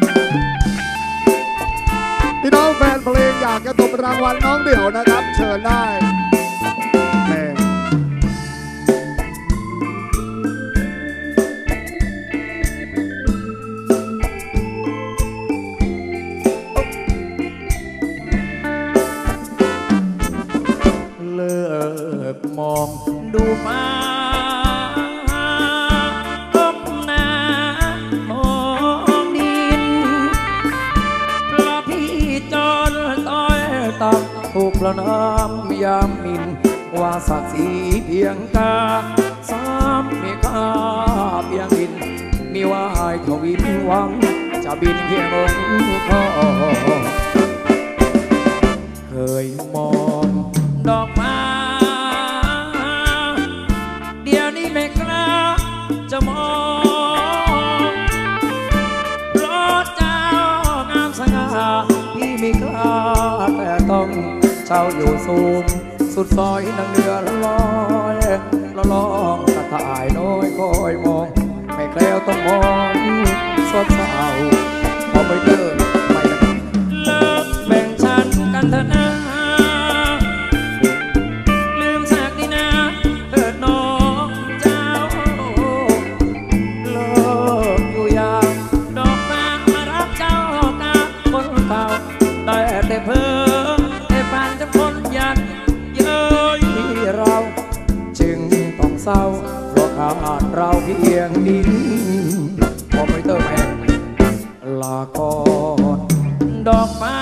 พี่น้องแฟนเพลงอยากจะตบรางวัลน้องเดี่ยวนะครับ เชิญได้แม่เลิกมองดูฟ้าก้มหน้ามองดินเพราะพี่จนต้อยตักถูกประนามยามหมินว่าศักดิ์ศรีเพียงกาสามมีค่าเพียงดินมีว่าให้ทวินหวังจะบินเพียงองค์พ่อเคยมองดอกไม้เจ้าอยู่สูงสุดซอยนังเรือลอยละลองกระต่ายน้อยคอยมองไม่แคล้วต้องมองสดเศร้าพอไปเจอไม่เลิกแบ่งฉันกันเถอะนะลืมสักนี่นะเถิดน้องเจ้าเลิกอยู่อย่างดอกฟ้ามารักเจ้ากับคนเก่าได้แต่เพ้อแต่ฝันจะคนอยากเย้ยเราจึงต้องเศร้าเพราะขาดเราเพียงดินพอไปเติมแม่ลาก่อนดอกฟ้า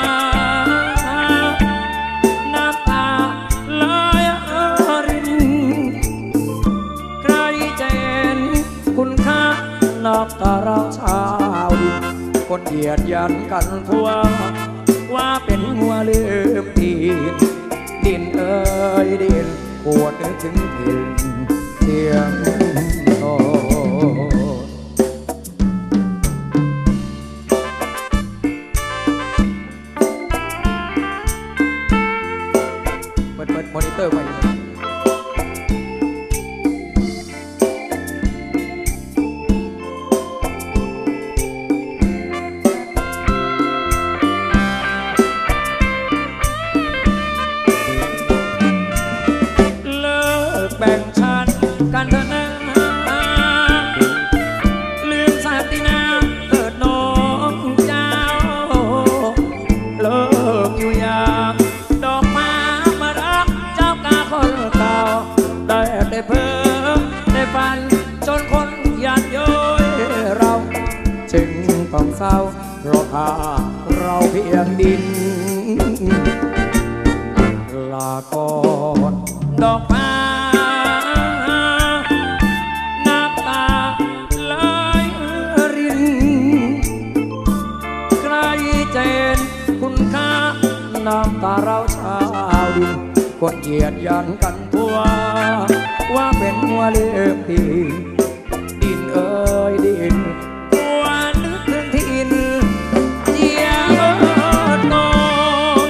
น้ำตาไหลรินใครจะเห็นคุณค่าน้ำตาเราชาวดินคนเหยียดยันกันทั่วว่าเป็นหัวลืมดินดินเอ้ยดินปวดนึกถึงถิ่นเทียงโตเปิดเปิดมอนิเตอร์ไว้แบ่งฉันกันเถอะนะลืมสาตินาเถิดน้องเจ้าเลิกอยู่อย่างดอกไม้มารักเจ้ากาคนเก่าได้แต่เพ้อได้ฝันจนคนหยาดโยยเราจึงต้องเศร้าเพราะขาเราเพียงดินลาก่อนดอกไม้น้ำตาเราชาวดินคนเหยียดยันกันทั่วว่าเป็นหัวเลือกดินดินเอ้ยดินหัวนึกถึงถิ่นเจียดนอน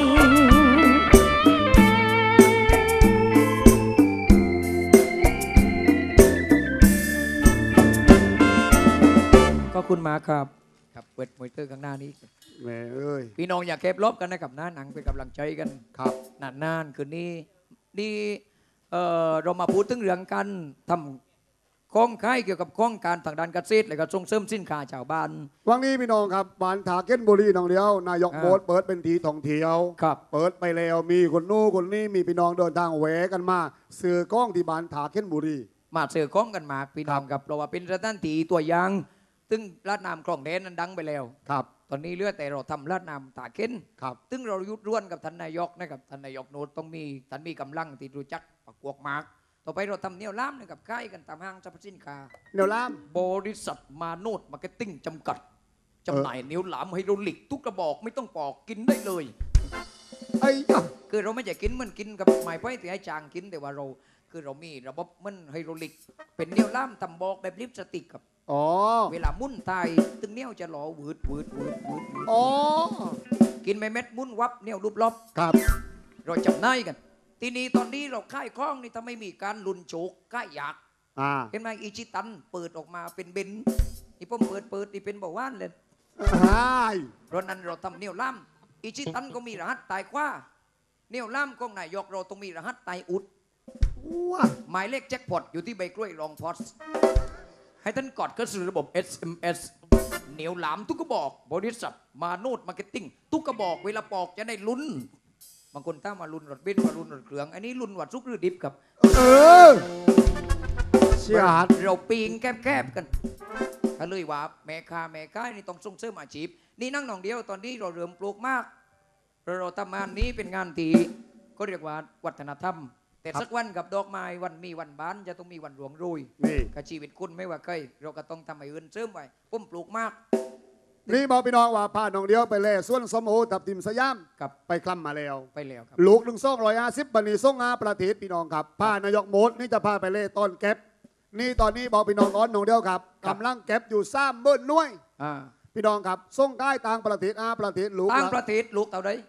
ก็คุณมาครับครับเปิดมอนิเตอร์ข้างหน้านี้แม่เอ้ยพี่น้องอย่าเก็บลบกันนะครับนะหนังเป็นกำลังใจกันครับนานๆคืนนี้นี่เอ่อเรามาพูดถึงเรื่องการทำโครงข่ายเกี่ยวกับโครงการทางด้านเกษตรและก็ส่งเสริมสินค้าชาวบ้านวันนี้พี่น้องครับบ้านถาเก้นบุรีน้องเดียวนายกโบ๊ทเปิดเป็นทีท่องเที่ยวครับเปิดไปแล้วมีคนนู้คนนี้มีพี่น้องเดินทางแหวกันมาซื้อกล้องที่บ้านถาเก้นบุรีมาซื้อกล้องกันมาพี่น้องครับเพราะว่าเป็นสถานที่ตัวอย่างซึ่งลาดน้ำคลองแดนนั้นดังไปแล้วครับตอนนี้เลือดแต่เราทำลาดน้ำตาเข็นครับซึ่งเรายุดร่วนกับท่านนายกนะครับท่านนายกโน้ตต้องมีท่านมีกำลังที่รู้จักปักกวกมากต่อไปเราทำเนียวล้ามนะครับค่ายกันตามห้างสรรพสินค้าเนียวล้ามบริษัทมาโนดมาร์เก็ตติ้งจำกัดจำหน่ายเนียวล้ามไฮโดรลิกทุกกระบอกไม่ต้องปอกกินได้เลยไอ้คือเราไม่ใช่กินมันกินกับหมายไพ่ที่ให้จางกินแต่ว่าเราคือเรามีระบบมันไฮโดรลิกเป็นเนียวล้ามทำบอกแบบลิปสติกครับอ๋อเวลามุ่นตายตึงเนี้ยจะหล่อวืดวืดวืดวืดอ๋อกินไม่เม็ดมุ่นวับเนี้ยรูปลบครับเราจำได้กันทีนี้ตอนนี้เราค่ายคล้องนี่ถ้าไม่มีการลุนโฉกค่ายอยากเห็นไหมอิชิตันเปิดออกมาเป็นเบนนี่ผมเปิดเปิดนี่เป็นบอกว่านเลยเพราะนั้นเราทำเนี้ยล่ำอิชิตันก็มีรหัสตายคว้าเนี้ยล่ำของนายกเราต้องมีรหัสตายอุดหมายเลขแจ็คพอตอยู่ที่ใบกล้วยรองพอสให้ท่านกอดก็สื่อระบบ เอส เอ็ม เอส เหนียวหลามทุกกระบอกบริษัทมาโนดมาร์เก็ตติ้งทุกกระบอกเวลาปอกจะได้ลุ้นบางคนถ้ามาลุ้นรถเบนซ์มาลุ้นรถเครื่องอันนี้ลุ้นวัดซุกหรือดิบครับเออเชียร์เราปีงแคบๆกันถ้าเลยว่าแม่ค้าแม่ค้านี่ต้องส่งเสริมอาชีพนี่นั่งหนองเดียวตอนนี้เราเริ่มปลูกมากเราทำงานนี้เป็นงานที่ก็เรียกว่าวัฒนธรรมแต่สักวันกับดอกไม้วันมีวันบ้านจะต้องมีวันหลวงรุยกับชีวิตคุณไม่ว่าใครเราก็ต้องทำให้อื่นเสริมไว้ปุ้มปลูกมากนี่บอกพี่น้องว่าพาน้องเดียวไปเลยส่วนสมโอทับทิมสยามกับไปคลำมาแล้วไปแล้วครับลูกหนึ่งซ่องร้อยห้าสิบบันนี้ส่งงาประเทศพี่น้องครับพานายกโมดนี่จะพาไปเลยต้นแก็บนี่ตอนนี้บอกพี่น้องก้อนน้องเดียวครับกำลังแก็บอยู่ซ้ำเบิ้ลน้วยพี่น้องครับส่งใกล้ต่างประเทศอาประเทศลูกต่างประเทศลูกเท่าไหร่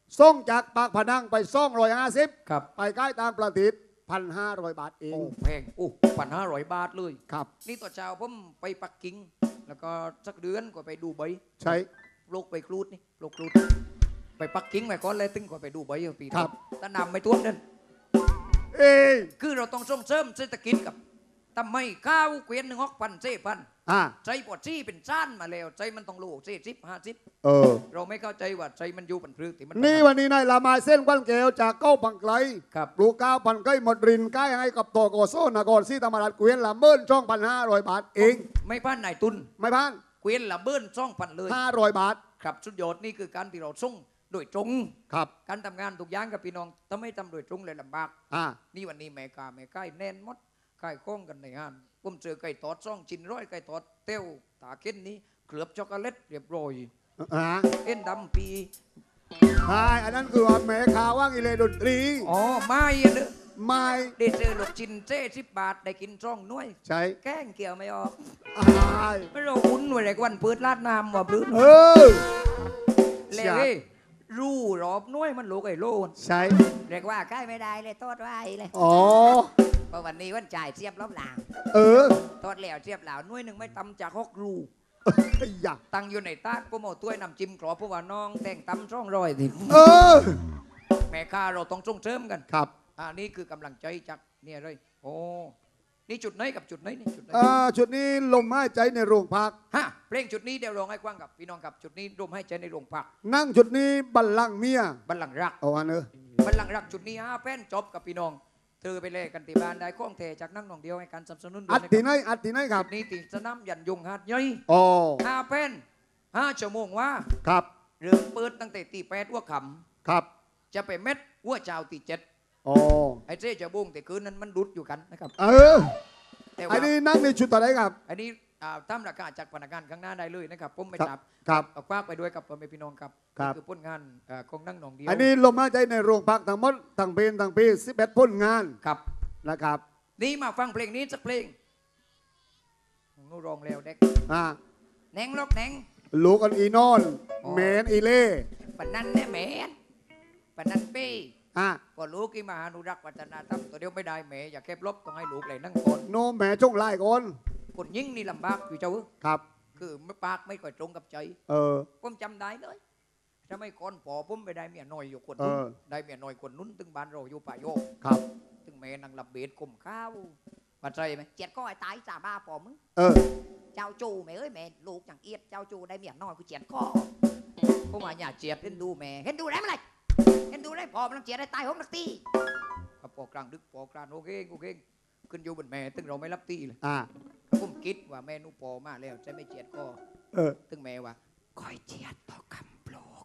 ส่งจากปากพนังไปซ่องร้อยห้าสิบครับไปใกล้ต่างประเทศพันห้าร้อยบาทเองโอ้แพงโอ้พันห้าร้อยบาทเลยครับนี่ตัวเช้าผมไปปักกิ่งแล้วก็สักเดือนก็ไปดูใบใช่โลกไปครูดนี่โลกครูดไปปักกิ่งไปก่อนเลยตึงก็ไปดูใบปีครับถ้านำไม่ท่วมนั่นเอ้ยคือเราต้องส่งเสริมเศรษฐกิจกับทำไมข้าวเกวียนหนึ่งหกพันเจ็ดพันอ่าใจปวดซี่เป็นซ่านมาแล้วใจมันต้องลูกซี่สิบห้าสิบเออเราไม่เข้าใจว่าใจมันอยู่เป็นพฤติมันนี่วันนี้นายละไมเส้นควันแก้วจากเก้าพังไกลครับปลูกก้าวพันไกลหมดรินใกล้ให้กับตโกโซนกรซีธรรมราชเกวียนละเมินช่องพันห้าร้อยบาทเองไม่พันนายตุนไม่พันเกวียนละเบิ้ลซ่องพันเลยห้าร้อยบาทครับสุดยอดนี่คือการที่เราส่งโดยตรงครับการทำงานทุกอย่างกับพี่น้องถ้าไม่ทำโดยตรงเลยลำบากอ่านี่วันนี้แม่กาแม่ไก่แน่นหมดไก่โค้งกันในงานผมเจอไก่ตอดซ่องชิ้นร้อยไก่ตอดเต้วตาเข็นนี้เกลือบช็อกโกแลตเรียบร้อยอ่าเอ็นดำปีใช่อันนั้นคือว่าแม่ข่าวว่างอิเลดนตรีอ๋อไม่อะเนอะไม่ได้เจอลูกชิ้นเจ้สิบบาทได้กินซ่องน้วยใช่แกล้งเกี่ยวไม่ออกอ่าไม่เราอุ่นไว้เลยวันเปิดลาดน้ำว่าพื้นเออแล้วเอ้ยรู้รอบน้วยมันลูกไอ้โลนใช่เรียกว่าใกล้ไม่ได้เลยโทษไว้เลยอ๋อเพราะวันนี้วันจ่ายเทียบรอบหลังเออโทษแล้วเทียบเหล่าน้อยหนึ่งไม่ตำจากหกรูไอ้ยะตั้งอยู่ในตาผมเอาถ้วยน้ำจิ้มกรอบเพราะว่าน้องแต่งตำช่องรอยทีเออแม่ค้าเราต้องส่งเสริมกันครับอ่านี่คือกำลังใจจากเนี่ยเลยโอ้นี่จุดไหนกับจุดไหนนี่จุดไหนอ่าชุดนี้ลมหายใจในโรงพักฮะเพลงจุดนี้เดี๋ยวร้องให้กว้างกับพี่น้องกับจุดนี้รวมให้ใจในโรงพักนั่งชุดนี้บัลลังก์เมียบัลลังก์รักเอาอันเนอะบัลลังก์รักจุดนี้ห้าแป้นจบกับพี่น้องเธอไปเลยกันติบานได้ข้องเทจากนั่งหนองเดียวให้การสนับสนุนด้วอัยดนะที่คไหนรับอัดที่ไหนครับจุดนี้ติสนามยันยงหาดใหญ่อ๋อห้าแป้นห้าชั่วโมงว่าครับเริ่มเปิดตั้งแต่ตีแปดหัวค่ครับำจะไปเม็ดหัวเจ้าตีเจ็ดอ๋อไอ้เจ๊จะบุ้งแต่คืนนั้นมันดุดอยู่กันนะครับเออแต่อัว่านนี้นั่งในชุดต่อไหนครับอันนี้อ่าตามราคาจากพนักงานข้างหน้าได้เลยนะครับผมไม่ครับจับครับเอาคว้ากไปด้วยกับพ่อแม่พี่น้องครับครับนี่คือผลงานเอ่อของนั่งหนองเดียวอันนี้ลมหายใจในโรงพักทั้งหมดทั้งเป็นทั้งปีสิบเอ็ดผลงานครับนะครับนี่มาฟังเพลงนี้สักเพลงนูร้องแล้วเด็กอ่าแหนงลกแหนงลูกอันอีนอนอ๋อแมนอีเล่ปนนันแน่แหมนปนนันเป้อ่ะก็ลูกที่มาอนุรักษ์วัฒนธรรมตัวเดียวไม่ได้แหมอย่าแคบลบต้องให้ลูกเลยนั่งก่อนโนแม่จงไล่ก่อนคนยิ่งนี่ลำบากอยู่เจ้าครับคือไม่ปากไม่ค่อยตรงกับใจเออผมจำได้เลยถ้าไม่ก่อนพอผมไปได้เมียน้อยอยู่คนนู้นเออได้เมียน้อยคนนู้นตึงบ้านเราอยู่ป่าโยกครับตึงแม่นางลับเบ็ดกลมข้าวมาใจไหมเจ็ดก็ไอ้ตายจ่าบ้าปอมึงเออเจ้าจูแม่เอ้ยแม่ลูกอย่างเอียดเจ้าจูได้เมียน้อยกูเจ็ดข้อผมว่าอย่าเจียดเห็นดูแม่เห็นดูได้เมื่อไหรเห็นดูได้พอมันต้องเจ็ดได้ตายหกนาทีกับปอกกลางดึกปอกกลางโอเคโอเคขึ้นอยู่บนแม่ตึงเราไม่รับตีเลยอ่าผมคิดว่าแม่นุปอมาแล้วจะไม่เจียดก็เออตึงแม่ว่าคอยเจียดต่อกำโปลก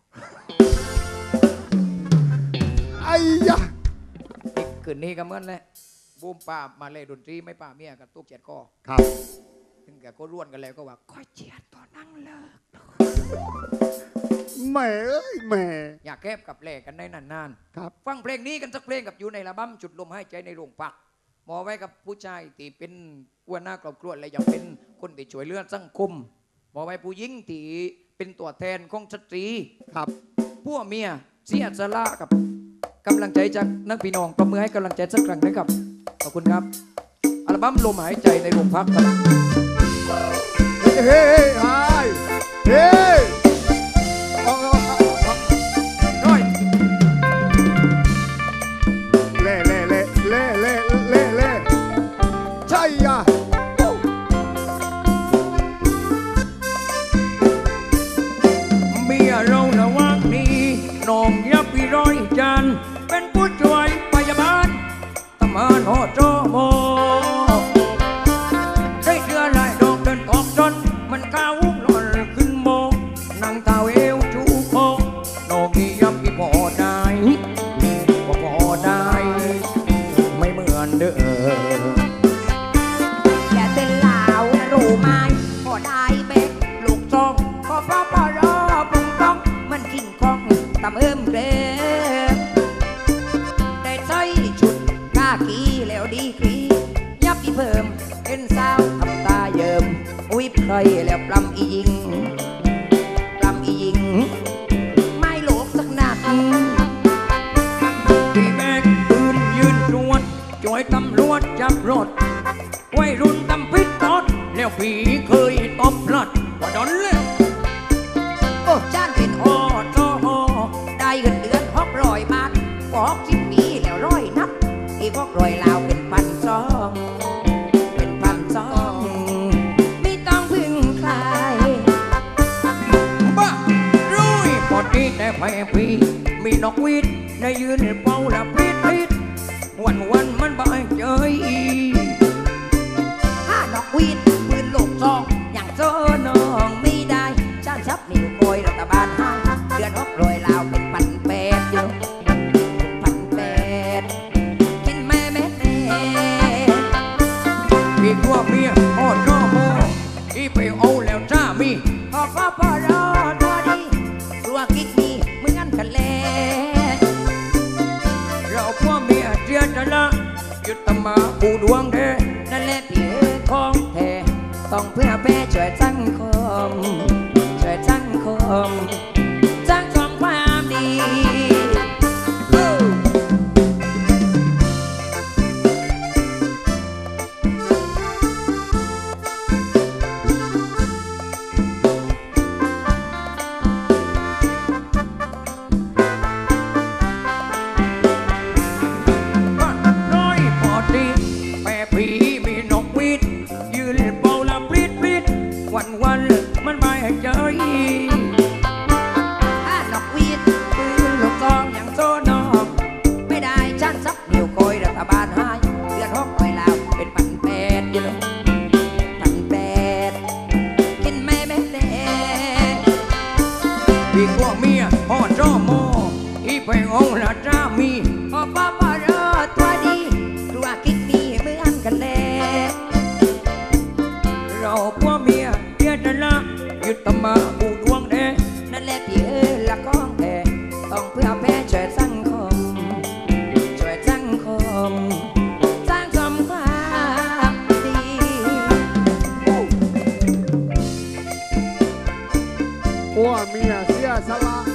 ไอ้ยะนี่คืนนี้ก็เหมือนเลยบูมป่ามาเลยดนตรีไม่ป่าเมียกับตุกเจียดก็ครับถึงแกก็ร่วนกันแล้วก็ว่าคอยเจียดต่อนั่งเลิกแม่เอ้ยแม่อยากแก้กับแลกกันได้นานครับๆฟังเพลงนี้กันสักเพลงกับอยู่ในอัลบั้มจุดลมหายใจในโรงพักหมอไว้กับผู้ชายที่เป็นอ้วนหน้ากรอบกรวดและอยากเป็นคนที่ช่วยเหลือสังคมหมอไว้ผู้หญิงที่เป็นตัวแทนของสตรีครับพวกเมียเสียสละกับกำลังใจจากนักพี่น้องประมือให้กำลังใจสักครั้งนะครับขอบคุณครับอัลบั้มลมหายใจในโรงพักครับเฮ้ยเฮ้ยเฮ้ยเฮ้ยเอาเอาเอาเอาน้อยเล่เล่เล่เล่เล่เล่เล่ใช่ยะเมียเราละวักนี้น้องยับพี่ร้อยจันเป็นผู้ช่วยพยาบาลทำงานหอจอมอได้เชื่อลายดอกเดินตอกจนมันก้าวหล่นขึ้นโมนั่งเท้าเอวจูโคน้องนี่ยับพี่พอได้ก็พอได้ ไม่เหมือนเดิมอย่าเต้นลาวนะรู้ไหมพอได้เบ็ดลูกจองพอพอพอรอปุงต้องมันกิ่งคองตำเอิมเกรมได้ใส่ชุดกากีแล้วดีกรียับอีเพิ่มเป็นสาวทำตาเยิมอุ้ยใครแล้วปลำอียิงปลำอียิงไม่โลกสักนัดจับรถวัยรุ่นตำพิษตอดแล้วผีเคยตบพลัดว่าดอนเลยโอ้จ้านเป็นโอโตโอได้เงินเดือนหกร้อยบาทหกสิบปีแล้วร้อยนับอีกหกร้อยลาวเป็นพันสองเป็นพันสองไม่ต้องพึ่งใครบ้าร้อยพอดีแต่แพ้พี่มีนกหวีดได้ยืนเป่าละพลิดพลิดวันวันมันบ่ายเจยห้านกหวีดปืนลูกซองอย่างโซน้องไม่ได้จ้านชับนิ้วโกยรัฐบาลให้เดือนหกร้อยลาวเป็นพันแปดอยู่เป็นพันแปดกินแม่แม่แม่พี่ตัวเมียโอ้ชอบโมอีไปเอาแล้วจ้ามีพอพอพอรอตัวดีตัวกิ๊กมีเหมือนกันแลเราพ่อเมียเจียจะละยุตมาปูดวงเดนั่นแหละพี่เอ๋ของแท้ต้องเพื่อแพ้ช่วยสังคมช่วยสังคมสร้างสมความดีบ้านน้อยพอดีแม่ผีมีนกหวีดยืนเป่าละพลิดพลิดวันวันมันบ่ายเจยถ้านกหวีดปืนลูกซองอย่างโซนอกไม่ได้ชั้นซับนิ้วโกยรัฐบาลให้เดือนหกร้อยลาวเป็นพันแปดอยู่เลยพันแปดกินแม่แม่แม่พี่ตัวเมียโอ้ชอบโมอีไปเอาละจ้ามีพอพอพอรอตัวดีตัวกิ๊กมีเหมือนกันแลเราพ่อเมียเจียจะละยุตมาปูดวงเดนั่นแหละพี่เอ๋ละของแท้ต้องเพื่อแพ้ช่วยสังคมช่วยสังคมสร้างสมความดีผัวเมียเสียสละ